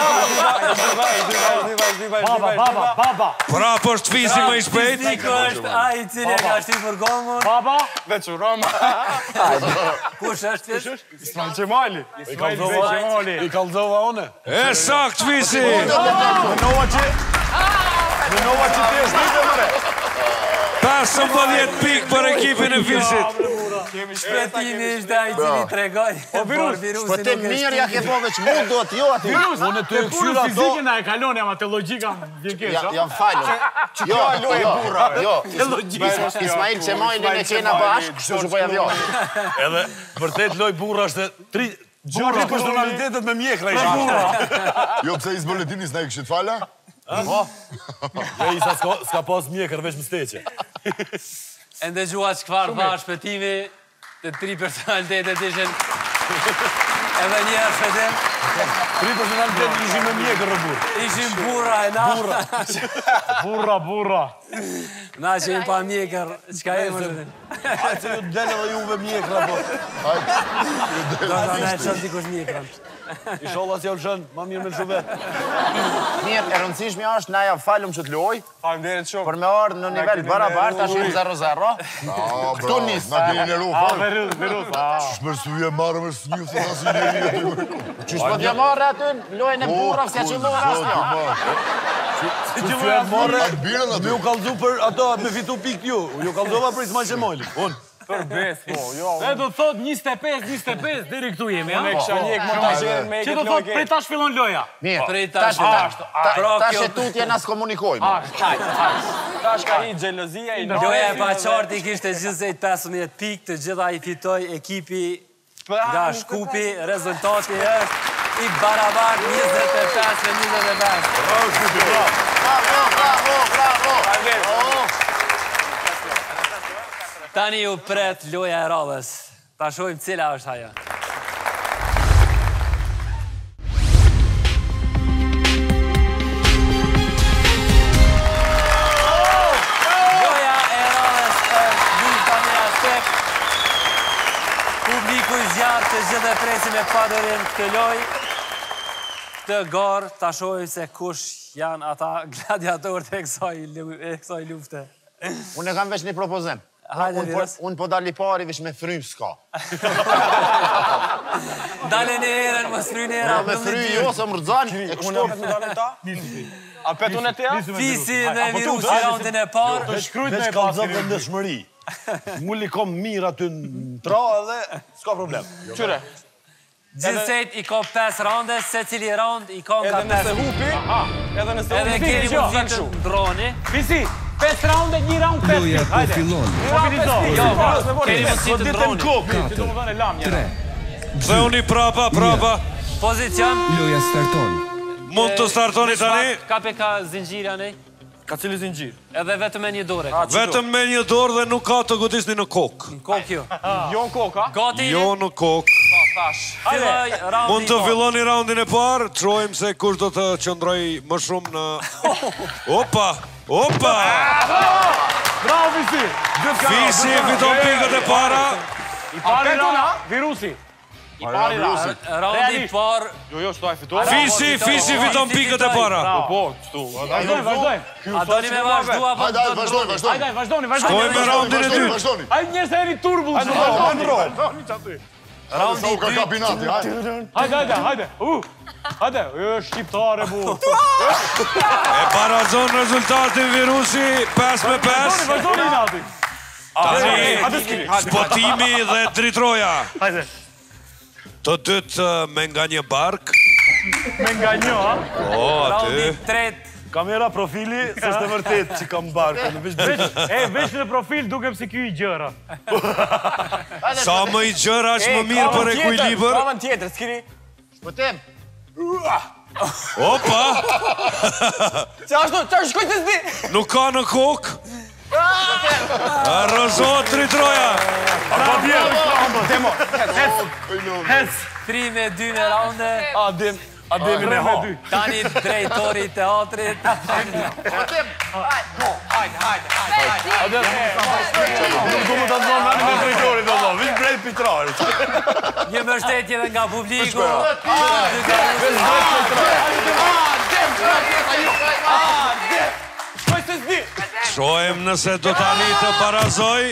Baba! Pra, po është Fisi më i shpejt. Niko është ai i cili ka shti për gomun. Baba! Veç u Roma. Kush është fish? Ismail Qemoli! I kalzova one. E sakt, Fisi! Menova që ti është ditë, mëre! 15 pik për ekipin e Fisit. Shpetimi ishte ai cili tregoj. O virus, Shpëtim mirë ja ke po veç mund do t'jo ati. Virus, Unë të punu fizike na e kalon jam atë logjika vjen kesh, a? Jam falur. Jo. Ismail Qemoli ne kena bashkë, kështu që poja vjo. Edhe vërtet loj burra është tri personalitetet me mjekra i burra. Jo, pse i zboletinis na i këshit fala? Po. Jo, isa s'ka pas mjekër veç më steqe. E ndëgjua çfarë tha shpëtimi, të tri personalitetet ishin edhe një herë shpëtim. Tri personalitetet ishin me mjekër në burë. Ishin burra e na. Burra. Na që im pa mjekër, qka e më shpëtim? Hajtë se ju t'dele dhe juve mjekra, po. Do të në e qënë dikush mjekra. Inshallah si Olshan, ma mirë me shumë vetë. Mirë, e rëndësishmja është na ja falum që t'loj, Faleminderit shumë. për me ardhë në nivel barabart, tash jemi 0-0. Këtu nis. Na keni në lufa. Virus. Shmërsuje marrë me s'një, se nasi njeri e të gërë. Qysh po t'ja marrë aty, lojën e burra, s'ja që lojë asnjo. Që ju e morë, Atë birën aty. ju kalzu për ato, me fitu pikë ju. Ju kalzova për Ismail Qemoli. Unë. Për bes, po, jo. E do të thot 25, deri këtu jemi, Unë e kisha njek montazherin me Që do thot prej tash fillon loja. Mirë, tash e tutje nas komunikojmë. Tash ka i xhelozia i Loja e paqartë i kishte gjithsej 15 pikë, të gjitha i fitoi ekipi nga Shkupi, rezultati është i barabart 25-25. Bravo. Tani ju pret loja e radhës. Ta shojmë cila është ajo. Loja e radhës është një tani aspekt. Publiku i zjarë të gjithë e presim e padorim këtë loj. Këtë garë, ta shojmë se kush janë ata gladiatorët e kësaj lufte. Unë e kam veç një propozim. Unë po dali pari vish me fry s'ka. Dale në herën, mos fry në herën. Me fry jo, se më rëzan. Unë e petë dalën ta? A petun e teja? Fisi dhe virusi raundin e parë. Veç kalzova në dëshmëri. Mulli kom mirë aty në tra edhe s'ka problem. Qyre? Gjithsejt i ka 5 raunde, se cili raund i ka nga 5. Edhe nëse hupi, Edhe keni mundësi të ndroni. Fisi, 5 raunde, 1 raund 5 pikë. Loja po fillon. Keni mundësi të ndroni. 3. Dhe unë i prapa. Pozicion. Loja starton. Mund të startoni tani. KPK zingjira nej. Ka cili zingjir? Edhe vetëm me një dorë. Vetëm me një dorë dhe nuk ka të godisni në kokë. Në kokë jo. Jo në koka? Gati. Jo në kokë. Filloj raundi. Mund të filloni raundin e parë, trojmë se kush do të qëndroj më shumë në... Opa! Bravo, Fisi! Fisi fiton pikët e para. I pari raund, virusi. Raundi i parë. Jo, shtu a fitu. Fisi fiton pikët e para. Po, shtu. Vazhdojmë. A doni me vazhdu apo Hajde, vazhdojmë. Hajde, vazhdoni. Shkojmë me raundin e dytë. Hajde njerëz e eri turbull. Raundi i Ka dytë. kabinati, hajde. Hajde. Hajde, shqiptare bu. E parazon rezultatin virusi 5-5. Vazhdoni nati. Tani spotimi dhe dritroja. Hajde. Të dytë me nga një bark. Me nga një, ha? Raundi i Aty. tretë. Kamera profili, se është e vërtet që kam barkën. Veç në profil dukem si kjo i gjëra. Sa më i gjëra që më mirë për ekuilibër. Kavën tjetër, s'kini? Shpëtim. Opa! Se ashtu, që shkoj të zdi? Nuk ka në kokë. Rëzot dritroja. Demo. Hes. 3-2 në raunde. Ademi me ha. Tani drejtori i teatrit. Shpëtim. Nuk du më të zonë me drejtori, do zonë. Vish drejt pitrarit. Një mbështetje dhe nga publiku. Shohem nëse do tani të barazoj.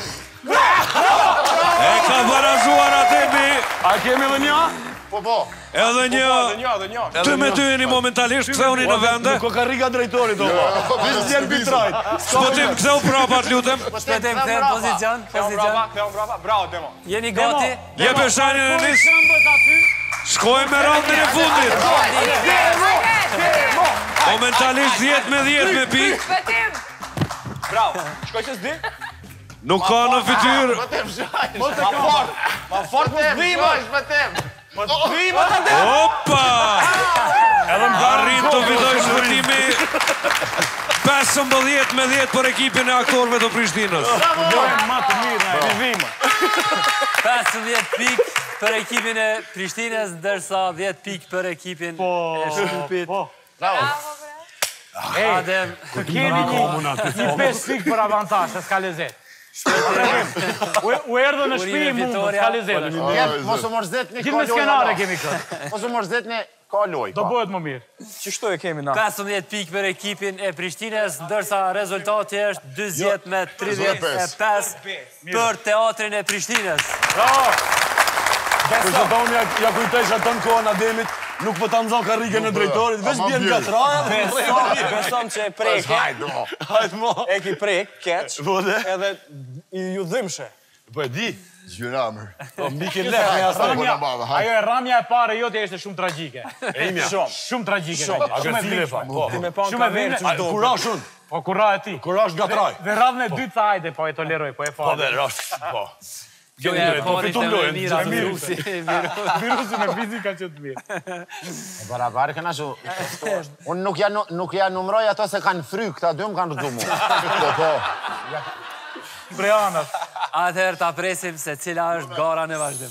E ka barazuar Ademi. A kemi dhe një? Po. Edhe një. Ty me ty jeni momentalisht, ktheuni në vende. Nuk ka riga drejtorit, o. Vishë gjenë bitrajt. Shpëtim, ktheu prapat, lutem. Shpëtim, ktheu pozicion. Bravo, Demo. Jeni gati? Jepe shanjën e nis. Shkojmë me raundin e fundit. Momentalisht 10-10 me pikë. Bravo. Shkoj që s'di? Nuk ka në fytyrë. Ma fort më dhima. Opa! Arrim të fitoj shpëtimi 15-10 për ekipin e aktorëve të Prishtinës. 15 pikë për ekipin e Prishtinës, ndërsa 10 pikë për ekipin e Shkupit. Adem, Kemi një 5 pikë për avantash, e s'ka lezet. U erdhe në shpi mund, s'ka lezet. Mos u mërzet një Gjithë me skenare kemi këtë. Mos u mërzet një ka loj. Do bëhet më mirë. Qështu e kemi na? 15 pikë për ekipin e Prishtinës, ndërsa rezultati është 20-35 për teatrin e Prishtinës. Bravo! Kështë të tonë ja kujtesh atën kohën Ademit, nuk po të nëzon karrike në drejtorit, veç bjen nga traja. Beson që e preke. Hajtë mo. E ki prek, keq, edhe ju dhimshe. Po e di. Gjyramër. Mikin lek me asë. Ajo e ramja e pare jote ishte shumë tragjike. E imja. Shumë tragjike. Agresive pa. Ti me pa në Shumë e kamerë që shdo. Kura shumë. Po kura e ti. Kura është nga traj. Dhe radhën e dytë hajde, po e toleroj, po e Po falë. dhe rështë. Po. Gjoja e ponit e me mira të virusi. Virusi me fizika që të mirë. Barabar këna që... Unë nuk ja numroj ato se kanë fry, këta dy më kanë rëdu mu. Po. Breanat. Atëherë ta presim se cila është gara në vazhdim.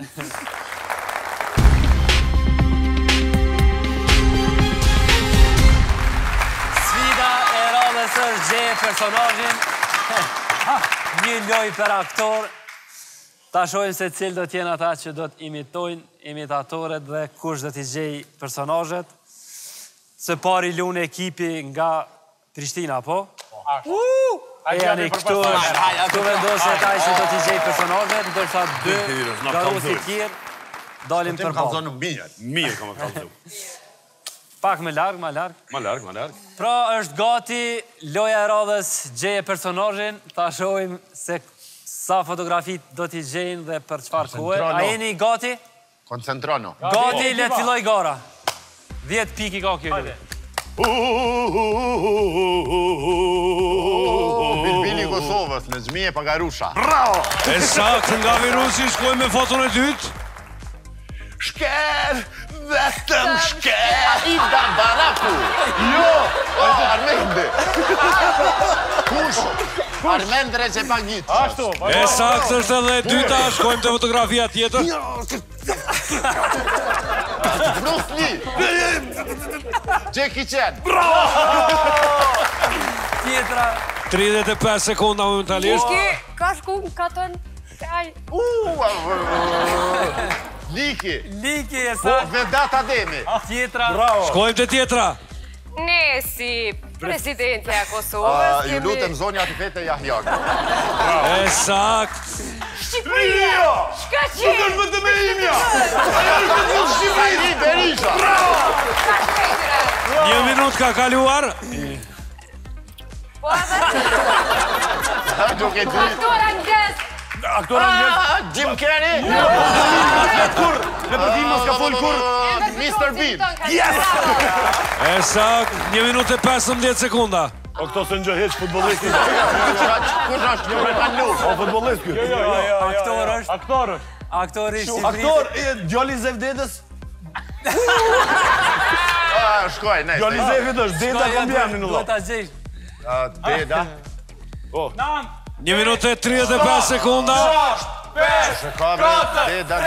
Sfida e radhës është gjeje personazhin. Një loj për aktor. Ta shojmë se cilë do t'jenë ata që do t'imitojnë imitatorët dhe kush do t'i gjej personazhet. Së pari lunë ekipi nga Prishtina, po? E janë i këtu vendoset ai që do t'i gjej personazhet, ndërsa dy garusi tjerë dalim për balë. Mirë ka më kalëzu. Pak më larg, më larg. Ma larg. Pra është gati loja e radhës gjeje personazhin, ta shohim se sa fotografit do t'i gjejnë dhe për çfarë kohë. A jeni gati? Koncentrono. Gati, le t'filloj gara. 10 piki ka kjo lojë. Bilbili Kosovës, me Zmije Pagarusha. Bravo! E saktë nga virusi, shkojmë me foton e dytë. Shker! Vetëm shker! Ida Baraku! Jo! Armende! Kush? Armend Recepagit. Ashtu. E saktë është edhe e dyta, shkojmë të fotografia tjetër. Bruce Lee! Jackie Chan! Tjetra. 35 sekonda momentalisht. Ka shku në katën... Liki! Liki e Po, sa. Vedat Ademi! Tjetra. Shkojmë të tjetra. Ne si presidentja e Kosovës Ju lutem zonja të vete Jahjak. E saktë. Shqipëria! Shka qenë? Nuk është vetëm e imja! Ajo është vetëm Shqipëri! Berisha! Një minut ka kaluar. Po edhe... Nuk e di. Aktor angles! Aktor angles. Jim Carrey! Në përdim mos ka fol kur! Mr. Bean! Yes! E saktë, 1 minutë e 15 sekunda. O këto se në heq futbolistin. Kur është një kanë lu? O futbolist kjo. Aktor është. Aktor është. Aktori Shqipërisë. Aktor, djali Zevdedës. Shkoj, ne. Djali Zevdedës është, Deda kombjam në Duhet lop. ta gjesh. Deda. 1 minutë e 35 sekunda. Deda.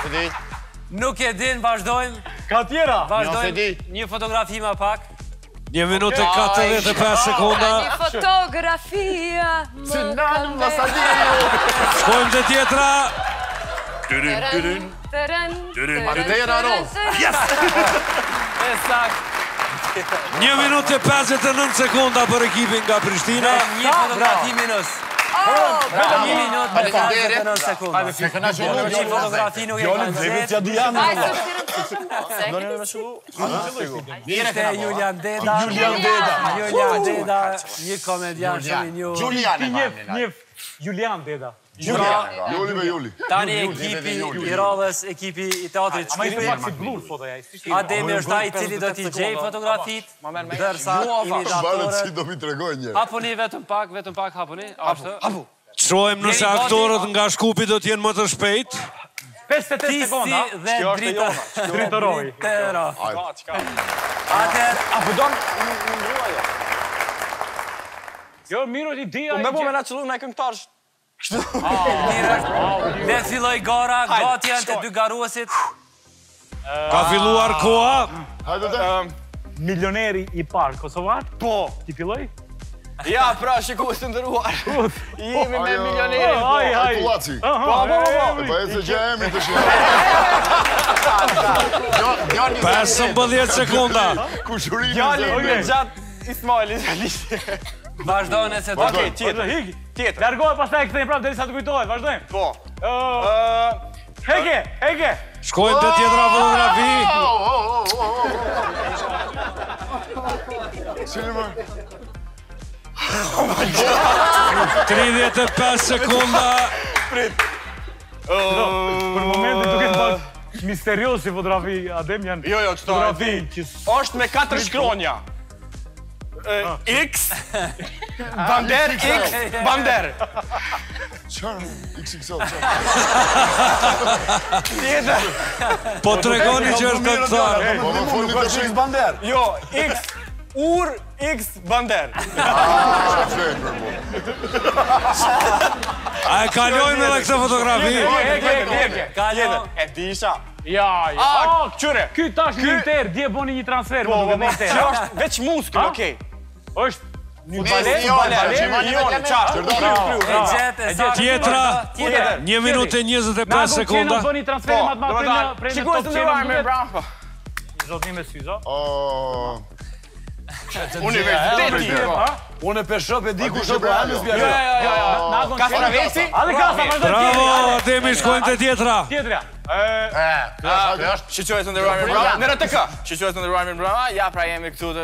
Nuk e din, vazhdojmë. Ka tjera. Vazhdojmë. Një fotografi më pak. 1 minutë e 45 sekonda. Një fotografia Shkojmë të tjetra. Bandera rosa. Yes! Esakt. 1 minutë e 59 sekonda për ekipin nga Prishtina. Një fotografi minus. Një minutë me 59 sekunda. Një fotografi nuk e kanë zetë. Ishte Julian Deda. Një komedian shumë i njohur. Julian Deda. Juli me Juli. Tani ekipi i radhës, ekipi i teatrit Shkupi. Ademi është ai i cili do t'i gjej fotografit, dërsa imitatorët... Hapuni vetëm pak, hapuni. Shojmë nëse aktorët nga Shkupi do t'jenë më të shpejt. 58 sekonda. Dhe Dritëroj. Atër... Apo do më ndrua jo? Jo, mirë është idea. Me po me na qëllu në e këngëtarsh. Dhe filloj gara, gati janë të dy garuesit. Ka filluar koha. Milioneri i parë kosovar? Po. Ti filloj? Ja, pra, shikues të ndëruar. Jemi me milioneri. Kalkulaci. Po. Pa e se gjë emri të shumë. 15 sekonda. Kushurinë. Gjali me gjatë Ismailit. Vazhdojnë e se do. Okej, tjetër. Largohet pastaj kthejmë prapë derisa të kujtohet, vazhdojmë. Po. Heke. Shkojmë të tjetra fotografi. Cili më? 35 sekunda. Për momentin duke pas misterios si fotografi Adem janë. Jo, fotografi. Është me 4 shkronja. X, Bander, X, Bander. Qarë? XXL, Tjetër. Po të regoni që është këngëtar. Po më foli të shumë. Bander. Jo, X, Ur, X, Bander. A e kalojmë edhe këtë fotografi? Heke. E disha. Ja. Qyre. Ky tash një Inter, dje boni një transfer. Po, që është veç muskul, okej. është Tjetra, 1 minutë e 25 sekonda. Nago bëni transferi matë matë Shikues të ndëruar me brapa. Zotni me syzo. Universiteti. Unë e peshop e di ku shop e halës bja. Nago Kastraveci. Bravo, Ademi, shkojmë të tjetra. Tjetra. Shikues të ndëruar me brapa. Në RTK. Shikues të ndëruar me brapa. Ja, pra jemi këtu të...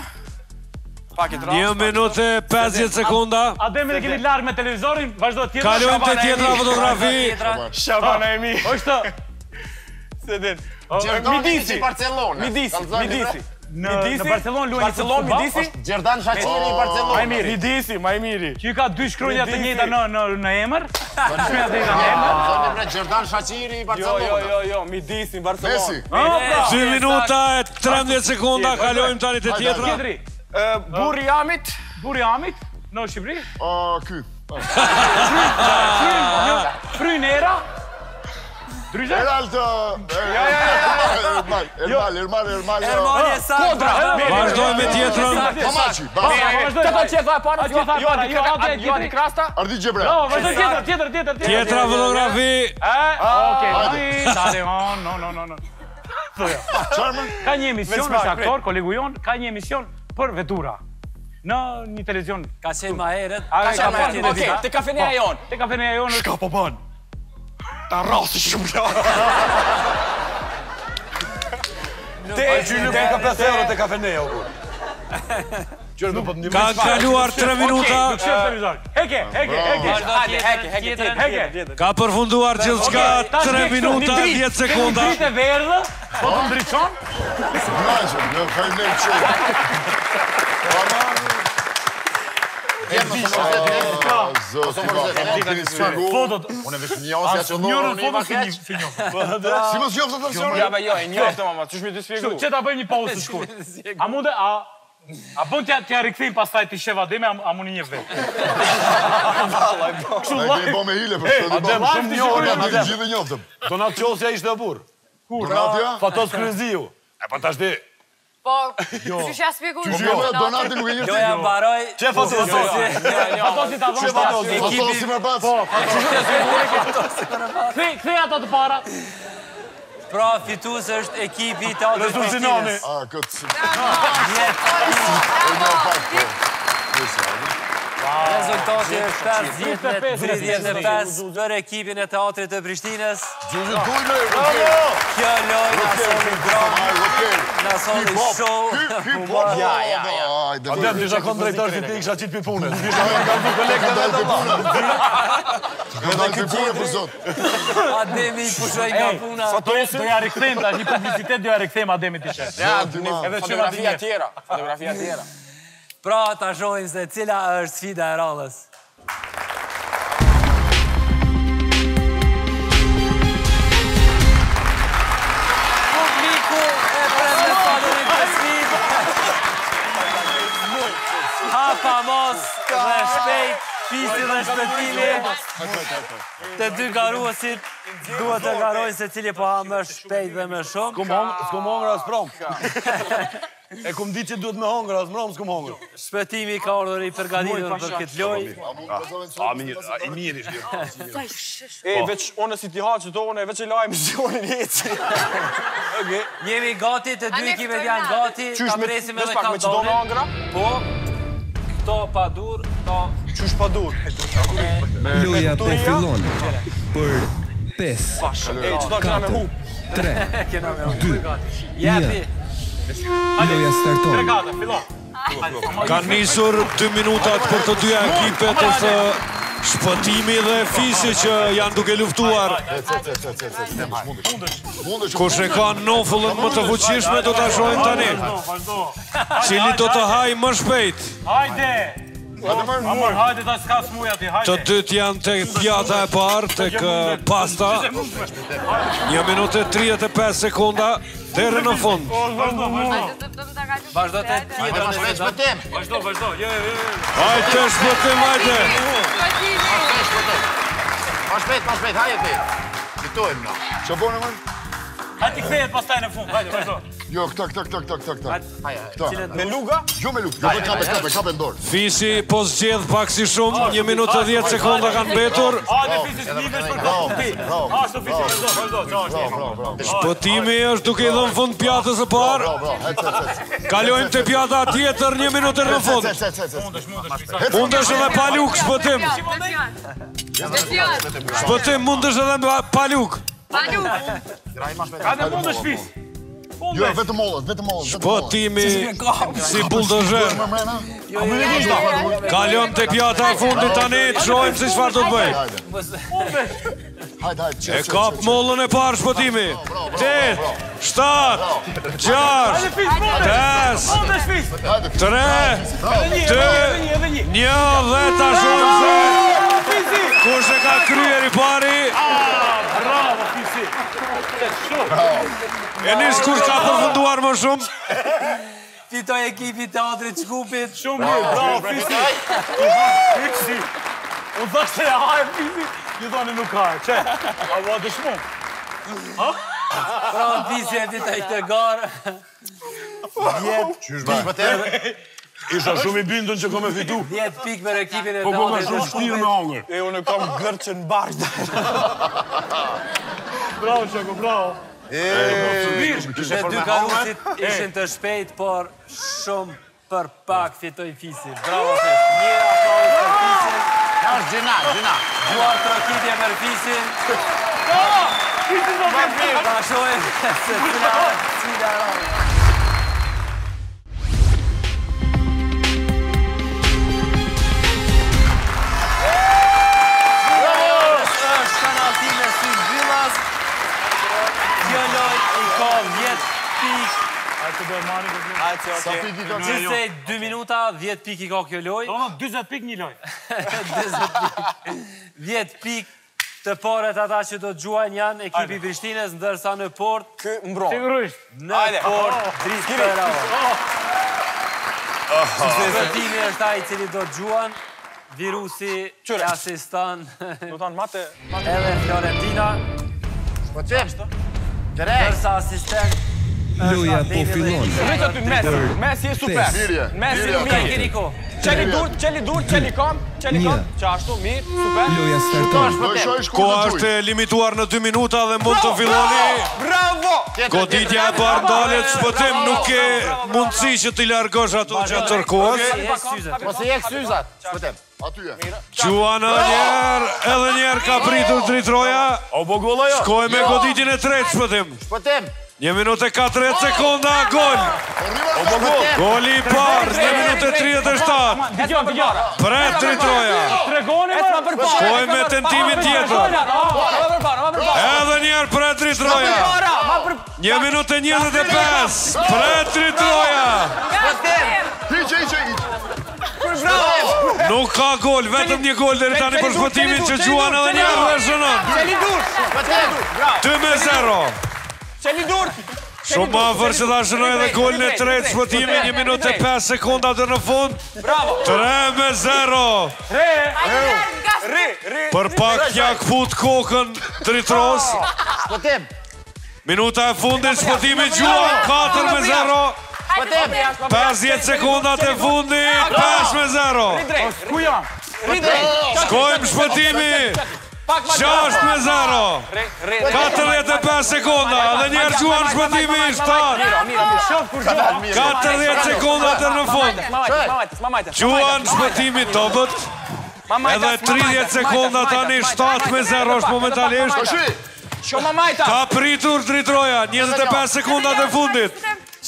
1 minutë e 50 sekonda. Ademi dhe keni largë me televizorin, vazhdo tjetra. Kalojmë të tjetra fotografi. Shabana e mi. është... Se din. Midisi. Barcelona. Midisi. Në Barcelonë luajnë Barcelonë, Midisi. Gjerdan Shaqiri i Barcelona. Midisi, ma i miri. Që ka dy shkronja të njëjta në emër. Gjerdan Shaqiri i Barcelona. Jo, Midisi, Barcelona. Messi. 2 minuta e 13 sekonda, kalojmë tani të tjetra. Tjetri. Burri Amit. Në Shqipëri. Ky. Frynera. Dryzhe? Eralt... Ermal. Ermani e sa. Vazhdojmë me tjetrën. Mamaci. Këto tjetra e parë. Jo, Adi Krasta. Ardi Gjebrea. No, vazhdo tjetër. Tjetra fotografi. No. Ka një emision, është aktor, kolegu jon, ka një emision për vetura. Në një televizion. Ka qenë ma herët. Okej, te kafeneja jon. Te kafeneja jon është... Shka po ban. Ta rasi shumë ja. Te gjynë për ka 5 euro te kafeneja, u kur. Ka kaluar 3 minuta. Heke. Ka përfunduar gjithçka 3 minuta 10 sekonda. Një dritë e verdhë, po të ndryqon. Fotot. Unë veç njësja që Njërën fotot si një finjo. Si mos njoftë të Jo, e njoftë, mama, që shmi të sfjegu. Që ta bëj një pauzë të shkurt. A munde, a bën t'ja rikëthim pas taj t'i sheva Ademi, a muni një vetë. Ne keni bo me hile, për shtë Adem, shumë njohër, gjithë njoftëm. Donat Qosja ishte e burë. Donatja? Fatos Kryziu. E pa tashti, Po, që shja spjegu... Donati nuk e njërti. Joja mbaroj... Që Fatosi ta vëmë Fatosi. Fatosi më pas. Kthej ato të para. Pra, fitus është ekipi i Teatrit Prishtinës. A, këtë si... Rezultati është 50-35 për ekipin e Teatrit të Prishtinës. Kjo loj në soli dronë, në soli show. Adem, tisha kon drejtar që ti kisha qitë për punët. Ademi i pushoj nga puna. Fatosi do ja rikthejmë tash, një publicitet do ja rikthejmë Ademit të shef. Fotografia tjera. Pra, ta shohim se cila është sfida e radhës. Publiku e prezentatorën për sfidë. Hapa mos dhe shpejt, fisi dhe shpëtimi. Të dy garuesit duhet të garojnë se cili po ha më shpejt dhe më shumë. S'kom hongra as prom. E kum di që duhet me hongra, as mrom s'kom hongra. Shpëtimi ka ardhur i përgatitur për këtë lojë. I mirë ishte. Veç unë si ti haqë të unë, veç e lajmë si unë një heci. Jemi gati, të dy ekipet janë gati, ta presim edhe kantonin. Po, këto pa dur, këto... Qysh pa dur? Loja po fillon për 5, 4, 3, 2, 1. Loja starton. Ka nisur 2 minutat për të dyja ekipet është shpëtimi dhe fisi që janë duke luftuar. Kush e ka nofullën më të fuqishme do të shohim tani. Cili do të haj më shpejt. Hajde! Amor, hajde ta s'ka smuja ti, hajde. Të dytë janë tek pjata e parë, tek pasta. 1 minutë e 35 sekunda, deri në fund. Vazhdo të tjetër në Shpëtim. Vazhdo. Hajde, shpëtim, hajde. Ma shpejt, hajde ti. Fitojmë na. Që bonë më? Hajde kthehet pastaj në fund, hajde, vazhdo. Jo, këta. Me luga? Jo me luk, jo me kape ndorë. Fisi po zgjedh pak si shumë, 1 minutë e 10 sekunda kanë mbetur. Hajde fisi s'nivesh për këtë. Ashtu fisi, vazhdo. Shpëtimi është duke i dhënë fund pjatës së parë. Kalojmë te pjata tjetër 1 minutë në fund. Mundesh edhe pa luk shpëtim. Shpëtim mundesh edhe pa luk. Hajde mundesh fis. Jo, vetëm mollët. Shpëtimi si bulldozer. Kalon te pjata e fundit tani, të shohim se çfarë do të bëj. Hajde. E kap mollën e parë shpëtimi. 8, 7, 6, 5, 3, 2, 1 dhe ta shohim se kush e ka kryer i pari. Bravo fisi. E nis kur ka përfunduar më shumë. Fitoj ekipi Teatrit Shkupit. Shumë mirë, bravo fisi. Fisi. Unë thashtë e hajë fisi. Ju dhoni nuk hajë, që? A vua dëshmu? Pra fisi e fitoj këtë garë. Isha shumë i bindën që kom e fitu. 10 pikë për ekipin e Po kom e Teatrit shumë shtirë me hongër. E unë kam gërqën bardë. Bravo, Sheko, bravo. Dhe dy karusit ishin të shpejt, por shumë për pak fitoj fisi. Bravo, Fes. Një aplauz për fisin. Është gjina. Duar trokitje për fisin. Fisin do të mirë. Ta shohim se cila është sfida e radhës. Ka 10 pikë. Gjithsej 2 minuta, 10 pikë i ka kjo loj. 20 pikë një loj. 10 pikë të paret ata që do të gjuajnë janë ekipi Prishtinës, ndërsa në port... Sigurisht. Në port, Dritë Perao. Shpëtimi është ai i cili do të gjuajnë. Virusi, asistan... Edhe Florentina. Shpëtim. Ndërsa asistent Loja po fillon. Rrit aty mes. Mesi je super. Mesi je mirë. Qeli dur, qeli kom. Qashtu, mirë, super. Loja starton. Koha është limituar në 2 minuta dhe mund të filloni. Bravo! Goditja e parë dalet, shpëtim nuk ke mundësi që t'i largosh ato gjatë tërë kohës. Mos e jek syzat. Shpëtim. Aty e. Gjuan edhe njerë ka pritur dritroja. Shkoj me goditjen e tretë, shpëtim. Shpëtim. 1 minutë e 40 sekonda, gol! Goli i parë, 1 minutë e 37. Pret dritroja. Shkoj me tentimin tjetër. Edhe njerë pret dritroja. 1 minutë e 25. Pret dritroja. Nuk ka gol, vetëm një gol deri tani për shpëtimin që Gjuan edhe njerë dhe shënon. 2-0. Shumë ma fërë që ta shënoj edhe golin e tretë shpëtimin, 1 minutë e 5 sekonda dhe në fund. 3-0. Për pak ja këput kokën dritros. Minuta e fundit shpëtimit Gjuan, 4-0. 50 sekundat e fundit, 5-0. Shkojmë shpëtimi. 6-0. 45 sekonda. Dhe njerë Gjuan shpëtimi 7. 40 sekundat e në fund. Gjuan shpëtimi topët. Edhe 30 sekonda tani 7-0 është momentalisht. Ka pritur dritroja. 25 sekundat e fundit.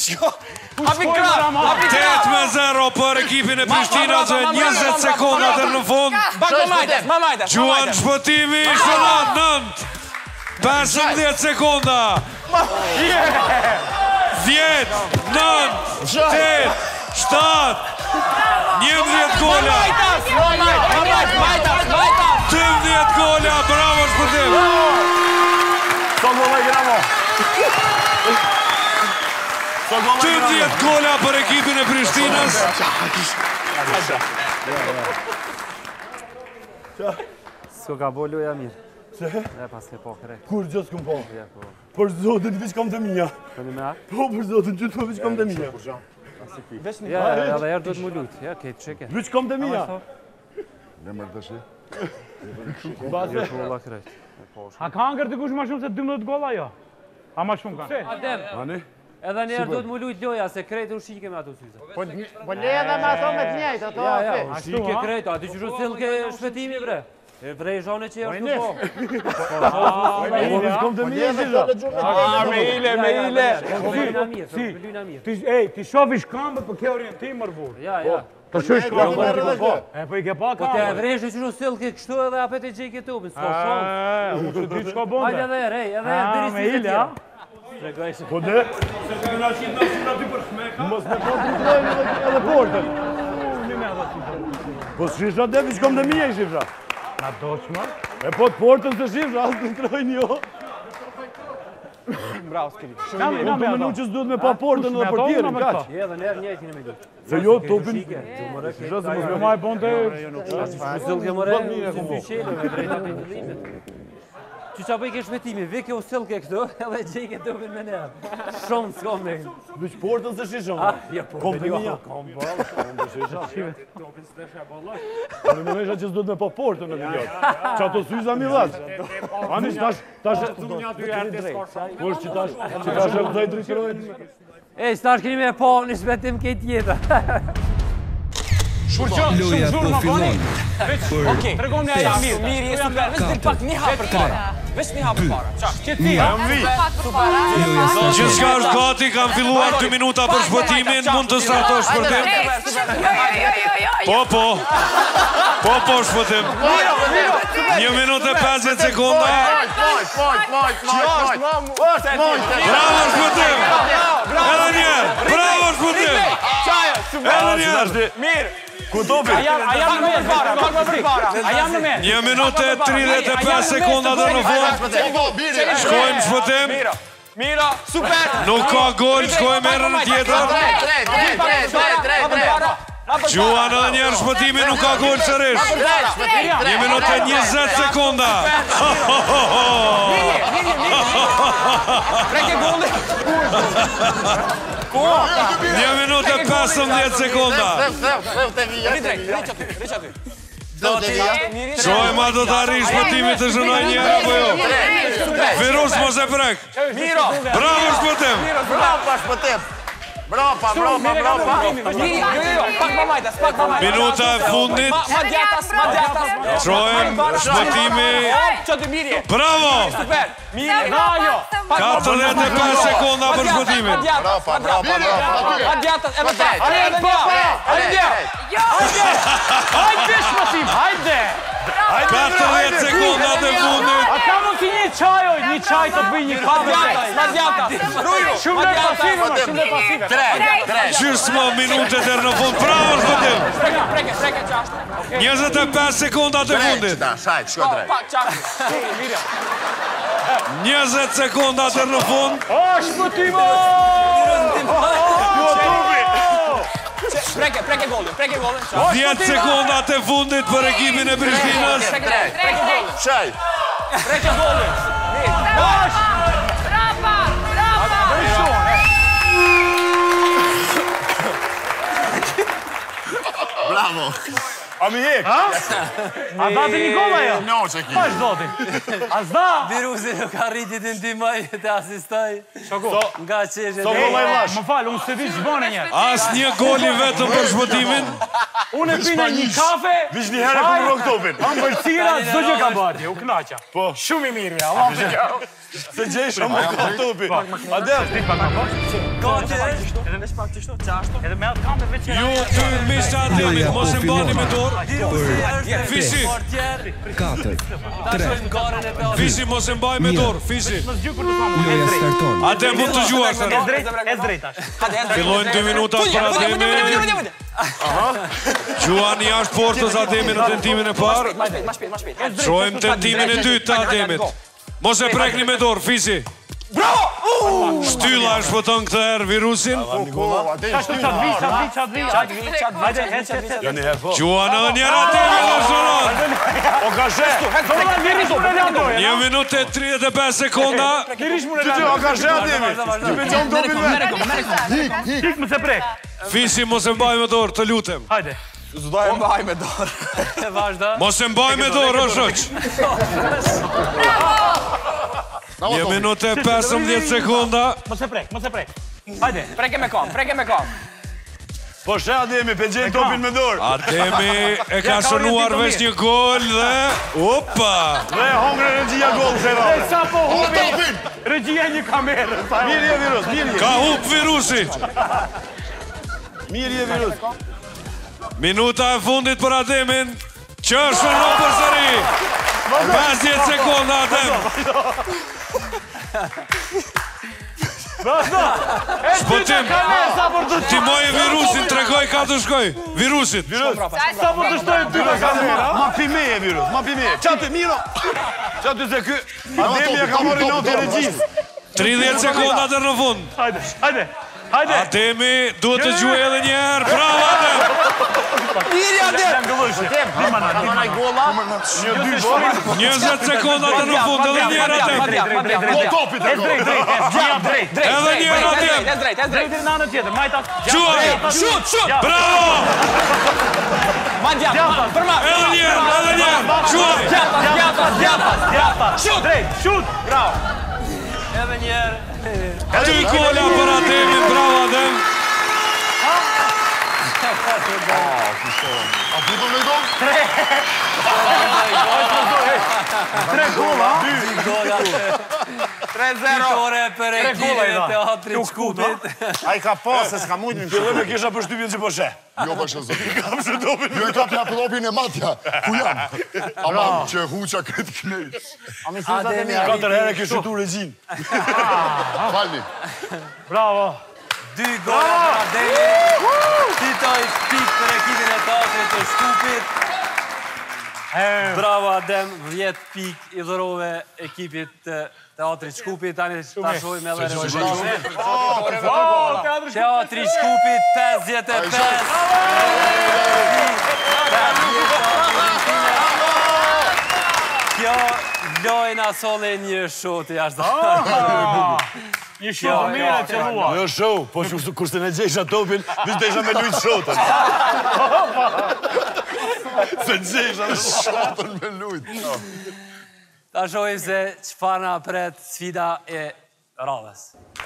8-0 për ekipin e Prishtinës dhe 20 sekundat e në fund. Gjuan shpëtimi shënat 9. 15 sekonda. 10, 9, 8, 7, 11 gola. 12 gola, bravo shpëtim. Bravo. 12 gola për ekipin e Prishtinës. S'ko ka bo loja mirë. E pas ke po korekt. Kur gjë s'kom po? Për zotin veç kam të mija. Po për zotin gjithë po veç kam të mija. Ja, edhe herë duhet mu lutë. Ja, kejtë qeke. Veç kam të mija. Ne mërë të shi. A ka angër të kush ma shumë se 12 gola jo? A ma shumë ka? Adem, edhe njerë duhet mu lujtë loja, se krejtë u shike me ato syze. Po le edhe me ato me të njejtë, ato afi. U shike krejtë, ati që shu cilë ke shpetimi bre. E vrej zhone që jashtë të po. Me ile. Ti shofish kambët për ke orientim mërbur. Ja. Po shush kambët. E po I ke pa kambët. Po te vrejshë që shu cilë ke kështu edhe apet e gjej këtë tupin, s'po shumë. Unë që ti qka bonde. Hajde edhe rej, edhe diri si të tjera. Po dhe? Se të këna qitë në shumë aty për shmeka? Mos me po të rritrojnë edhe portën. Po s'shifra dhe vi qkom dhe mija I shifra. Na doqma? E po të portën se shifra, asë të rritrojnë jo. Bravo, s'kiri. Unë të menu që s'duhet me pa portën edhe për tjerën, kaq. Edhe njerë njëjtin e me lutë. Se jo, topin... Shra se mos me maj bonte... Shuzëll ke mëre, si ty qelë, me drejta të indilimit. Që qa për I ke shmetimi, vike u sëllë ke këtu, edhe gjej ke tupin me njerë. Shumë s'kom me këtu. Veç portën se shishon. Kom të mija. Kom balë, kom të shisha. Në në mesha që s'duhet me pa portën në miliot. Që ato syza mi dhatë. Anish tash... Po është që tash e vëdhaj drejtërojnë. E, s'tash keni me po, në shmetim ke tjetër. Loja po fillon. Okej, tregon me aja mirë. Mirë, je super. Veç dil pak një hapër para. Veç një hapër para. Qëti, Gjithçka është gati, kam filluar 2 minuta për shpëtimin, mund të startosh shpëtim. Po, shpëtim. 1 minutë e 50 sekonda. Bravo shpëtim. Edhe njerë, bravo shpëtim. Edhe njerë. Mirë. Ku topi? A jam në merë para, pak më përpara. A jam në merë. 1 minutë e 35 sekonda dhe në fund. Shkojmë shpëtim. Mira, super. Nuk ka gol, shkojmë erën në tjetër. Gjuan edhe njerë shpëtimi nuk ka gol sërish. 1 minutë e 20 sekonda. Preke golli. 1 minutë e 15 sekonda. Shojma do të arri shpëtimit të shënoj njerë apo jo? Virus mos e prek. Bravo shpëtim. Brapa. Minuta e fundit. Shojm shpëtimi. Bravo. 45 sekonda për shpëtimin. Brapa. 40 sekonda të fundit. A ka mund si një qajoj, një qaj të bëj një kafe. Shumë le pasive. Gjysmë minute deri në fund. Bravo shpëtim. 25 sekonda të fundit. 20 sekonda deri në fund. O, shpëtimo! Preke golli. 10 sekonda të fundit për ekipin e Prishtinës. Preke golli. Bravo. A mi hek? A dati një gola jo? No, që ki. Pa është doti? A zda? Virusi nuk arriti të ndimaj të asistoj. Nga qeshe. So gola i lash. Më falë, unë se di që bone njerë. As një goli vetëm për shpëtimin. Unë e pina një kafe. Vish një herë për roktopin. Ambërcira, zdo gjë ka bati, u knaqa. Po. Shumë i mirë, ja, Allah për gjë. Se gjejsh më roktopin. Adel. Edhe me atë kampe veç Ju ty mishtë Ademit, mos e mbani me dorë. Fishi. 4, 3. Fishi mos e mbaj me dorë. Fishi. Loja starton. Adem mund të gjuash. E drejtash. Fillojnë 2 minuta për Ademi. Gjuan jashtë portës Ademi në tentimin e parë. Shojmë tentimin e dytë të Ademit. Mos e prekni me dorë, Fishi. Bravo! Shtylla e shpëton këtë herë virusin. Gjuan edhe njerë Ademi në shëron. O ka she. 1 minutë e 35 sekonda. O ka she Ademi. Që me gjonë dopin me. Hik më se prek. Fishi mos e mbaj me dorë, të lutem. Hajde. Mbaj me dorë. Mos e mbaj me dorë, o shoq. 1 minutë e 15 sekonda. Mos e prek. Hajde. Preke me kam. Po she Ademi, pe gjenë topin me dorë. Ademi e ka shënuar veç një gol dhe... Opa! Dhe hongre regjia gol, se E sa po hubi regjia një kamerë. Mirë je virus, mirë je. Ka hup virusi. Mirë je virus. Minuta e fundit për Ademin. Që shënon për sëri. 50 sekonda Adem. Shpëtim. Timoje virusin, tregoj ka të shkoj. Virusit. Sa për të shtojë ty në kamera? Ma pimeje virus, ma pimeje. Qatë, miro. Qatë se kë. Ademi e ka mori notë e regjis. 30 sekonda dërë në fund. Hajde. Ademi duhet të gjuhë edhe njerë. Bravo Adem. Mirë Adem. 20 sekonda dërë në fund. Edhe njerë Adem. Edhe njerë Adem. Drejtë në anë tjetër, majta. Gjuhë. Shut. Bravo! Edhe njerë. Gjuhë. Djapa. Shut. Bravo. Edhe njerë. 2 gola për Ademin, bravo Adem. A puto me gol? 3 gola. 3-0. Fitore për ekipin e teatrit Shkupit. A i ka pasë, s'ka mujtë në Filloj me kisha për shtypjen që po she. Jo për shëzot. Kam shëtopin. Jo e ka pja plopin e matja. Ku jam? Ama që huqa kretë knejt. 4 herë ke shëtu regjin. Falni. Bravo. 2 gola për Ademi. Fitoj pik për ekipin e teatrit të Shkupit. Bravo Adem, 10 pik i dhurove ekipit të Teatrit Shkupit. Tani ta shohim edhe rezultatin. Teatri Shkupit 55. Kjo lojna sole një shoti ashtë. Një shotë mire që lua. Jo show, po kurse në gjesha topin, vishë të isha me lujtë shotën. Se gjesha shotën me lujtë. Ta shohim se qëfar nga pret sfida e radhës.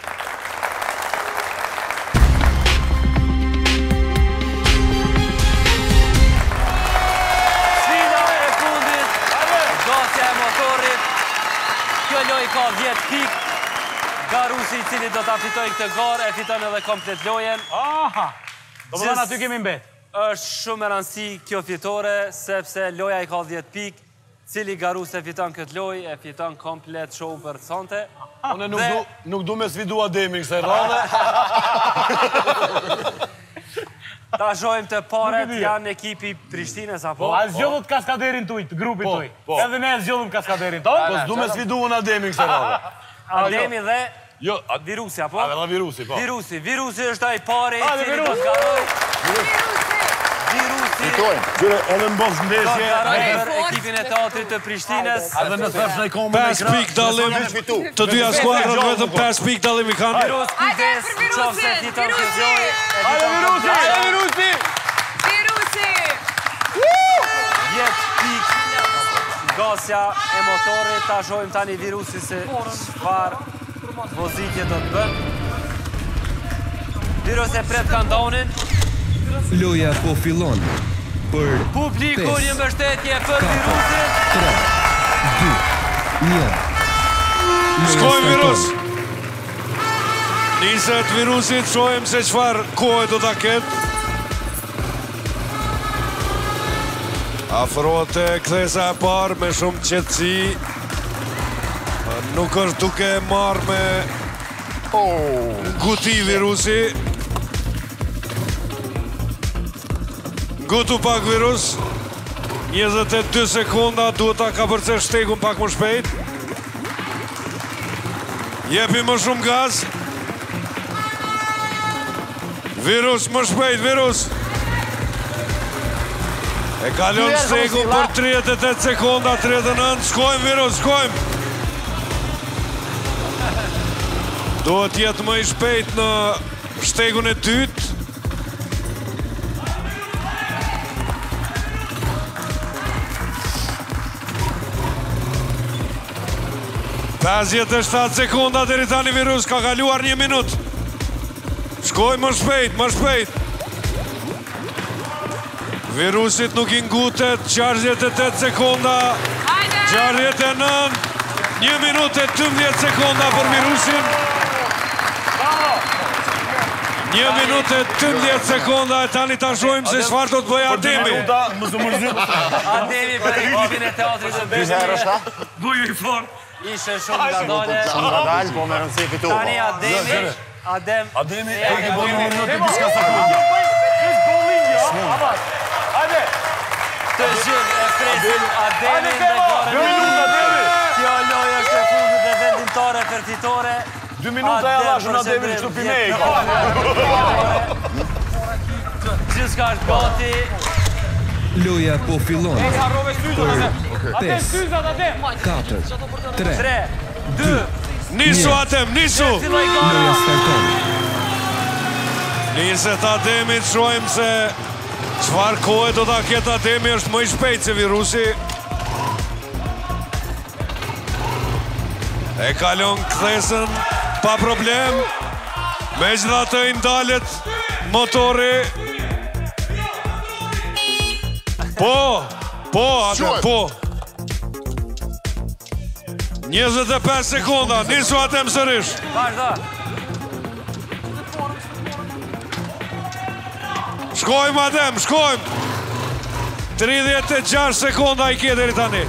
Sfida e fundit, gosja e motorit. Kjo loj ka 10 pik. Garusi i cili do të fitoj këtë garë, e fiton edhe komplet lojen. Aha! Do më dhënë aty kemi mbet. është shumë e rëndësi kjo fitore, sepse loja i ka 10 pik, cili Garus e fiton këtë loj, e fiton komplet show për të sante. Unë nuk du me svidu Ademin kësaj radhe. Ta shojmë të paret, janë ekipi Prishtines, apo? A zgjodhët kaskaderin tuj, të grupit tuj. Edhe ne zgjodhëm kaskaderin tonë. Po s'du me svidu unë Ademin kësaj radhe. Ademi dhe Virusi, apo? A dhe Virusi, po. Virusi është ai pari, cili do të garoj. Virusi Qyre, edhe në bos ndeshje. do të garoj për ekipin e Teatrit të Prishtines. Edhe në thërsh në i komë me 5 pik dalim, të dyja skuadrat vetëm 5 pik dalim i kanë. Virus, kujdes, qofë se fiton këtë loj. Hajde Virusi! Hajde Virusi! Virusi! 10 pik gasja e motorit. Ta shojmë tani Virusi se çfarë vozitje do të bën. Virus e pret kantonin. Loja po fillon për Publiku një mbështetje për Virusin. 3, 2, 1. Shkojmë Virus! Niset Virusit, shojmë se qëfar kohë do t'a ketë. Afrohet e kthesa e parë me shumë qetësi. Nuk është duke marrë me guti Virusi. Gutu pak Virus. 22 sekonda, duhet ta ka përce shtekun pak më shpejt. Jepi më shumë gaz. Virus, më shpejt, Virus. E kalon shtekun për 38 sekonda, 39. Shkojmë, Virus, shkojmë. Duhet jetë më i shpejt në shtekun e dytë. Pazjet e 7 sekonda deri tani Virus, ka kaluar 1 minut. Shkoj më shpejt, më shpejt. Virusit nuk i ngutet, 68 sekonda, 69, 1 minut e 12 sekonda për Virusin. 1 minut e 12 sekonda e tani ta shojmë se çfarë do të bëjë Ademi. Ademi për ekipin e Teatrit të Prishtines. Buju i fort. Ishe shumë nga dole. Shumë nga dalë, po me rëndësi fitu. Tani Ademi e ke bojë 1 minutë e diska sekonda. Hajde! Të gjithë e presim Ademi dhe gore. Kjo lojë është e fundit dhe vendimtare për fitore. 2 minuta e allashën Ademi në shtu pime i ka. Gjithë ka është gati. Loja po fillon E ka rove syzat, Adem. Adem, 5, syzat, Adem. 4, 3. 3, 2, Nisu Adem, nisu! Loja starton. Niset Ademit, shojmë se qëfar kohë do t'a ketë Ademi është më i shpejt se Virusi. E kalon kthesën pa problem. Me gjitha të i ndalet motori. Po, Adem, po. 25 sekonda, nisu Adem sërish. Vazhdo. Shkojmë Adem, shkojmë. 36 sekonda i kje deri tani.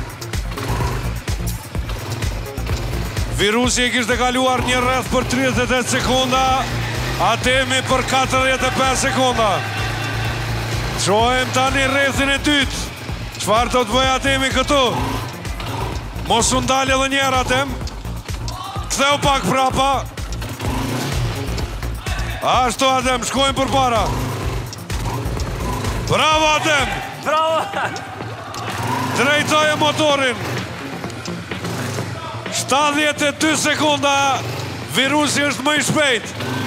Virusi e kishte kaluar një rreth për 38 sekonda. Ademi për 45 sekonda. Shojmë tani rrethin e dytë. Qfar të të bëja Ademi këtu? Mos u ndalë edhe njerë Adem. Ktheu pak prapa. Ashtu Adem, shkojmë për para. Bravo Adem! Bravo! Drejtoje motorin. 72 sekunda. Virusi është më i shpejt.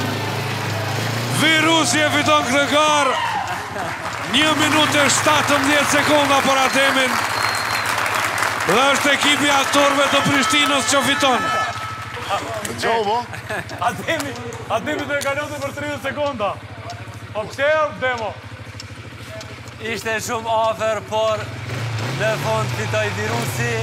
Virusi e fiton këtë garë. 1 minutë e 17 sekunda për Ademin. Dhe është ekipi aktorëve të Prishtinës që fiton. Gjovo? Ademi të e kalote për 30 sekunda. Po pse demo? Ishte shumë afer, por në fund fitoj Virusi.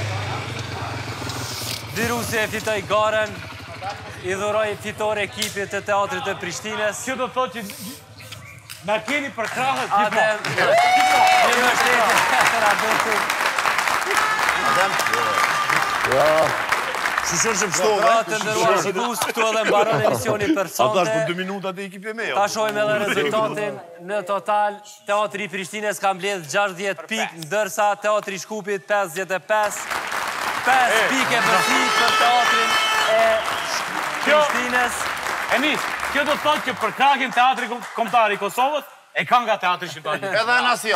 Virusi e fitoj garen. I dhuroj fitore ekipit të teatrit të Prishtinës. Që do të thotë që na keni për krahët Adem, një mbështetje për Ademin. Shushon që pështove. Pra të ndëruar shikus, këtu edhe mbaron emisioni për sonte. Atash për 2 minuta të ekipi e me. Ta shojmë edhe rezultatin. Në total, Teatri Prishtines ka mbledh 60 pik, ndërsa Teatri Shkupit 55. 5 pike për Teatrin e Prishtines. Enis, kjo do të thotë që për krahin Teatri Kombëtar i Kosovës e ka nga Teatri Shqiptar. Edhe në asjel.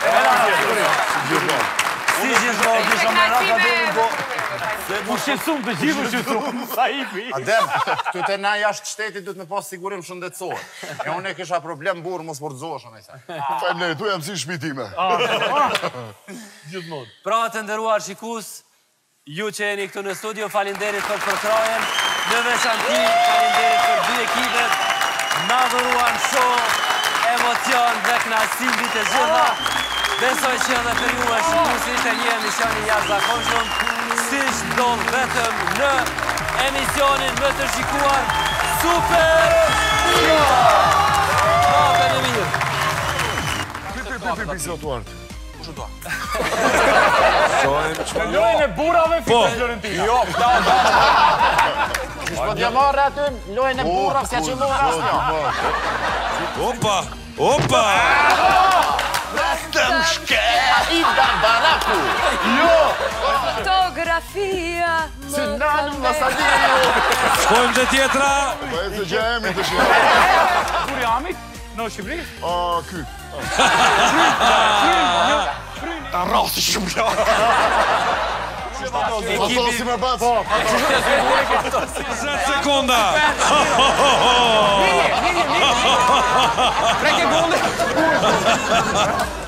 Si gjithmonë, kisha me raka Ademin, po... U shqetësum të gjithë u shqetësum. Adem, këtu të na jashtë shtetit du të me pas sigurim shëndetësor. E unë e kisha problem burë, mos përëzoshëm e sa. Fajmëlej, tu jam si shpitime. Gjithmonë. Pra të ndëruar shikus, ju që jeni këtu në studio, falinderit për përkrajen. Në veçanti, falinderit për 2 ekipet. Na dhuruan show, emocion dhe knasim vite gjitha. Besoj që edhe për ju e shikus ishte një emisioni jashtëzakonshëm. Siç do vetëm në emisionin më të shikuar Super Cita. Natën e mirë. Pi, zotuart. Në lojën e burave fitë Florentina. Jo, shpo t'ja marrë aty lojën e burave, s'ja që morë asë një. Opa, opa! Rastëm shke! I Barbaraku! Jo! Fotografia Së nanëm Vasadiju! Shkojmë të tjetra. Po e të gjemi të shumë. Kur jamit? Në Shqipëri? Ky. Ta rasi shumë kjo! Fatosi me batë. 20 sekunda. Preke gonde!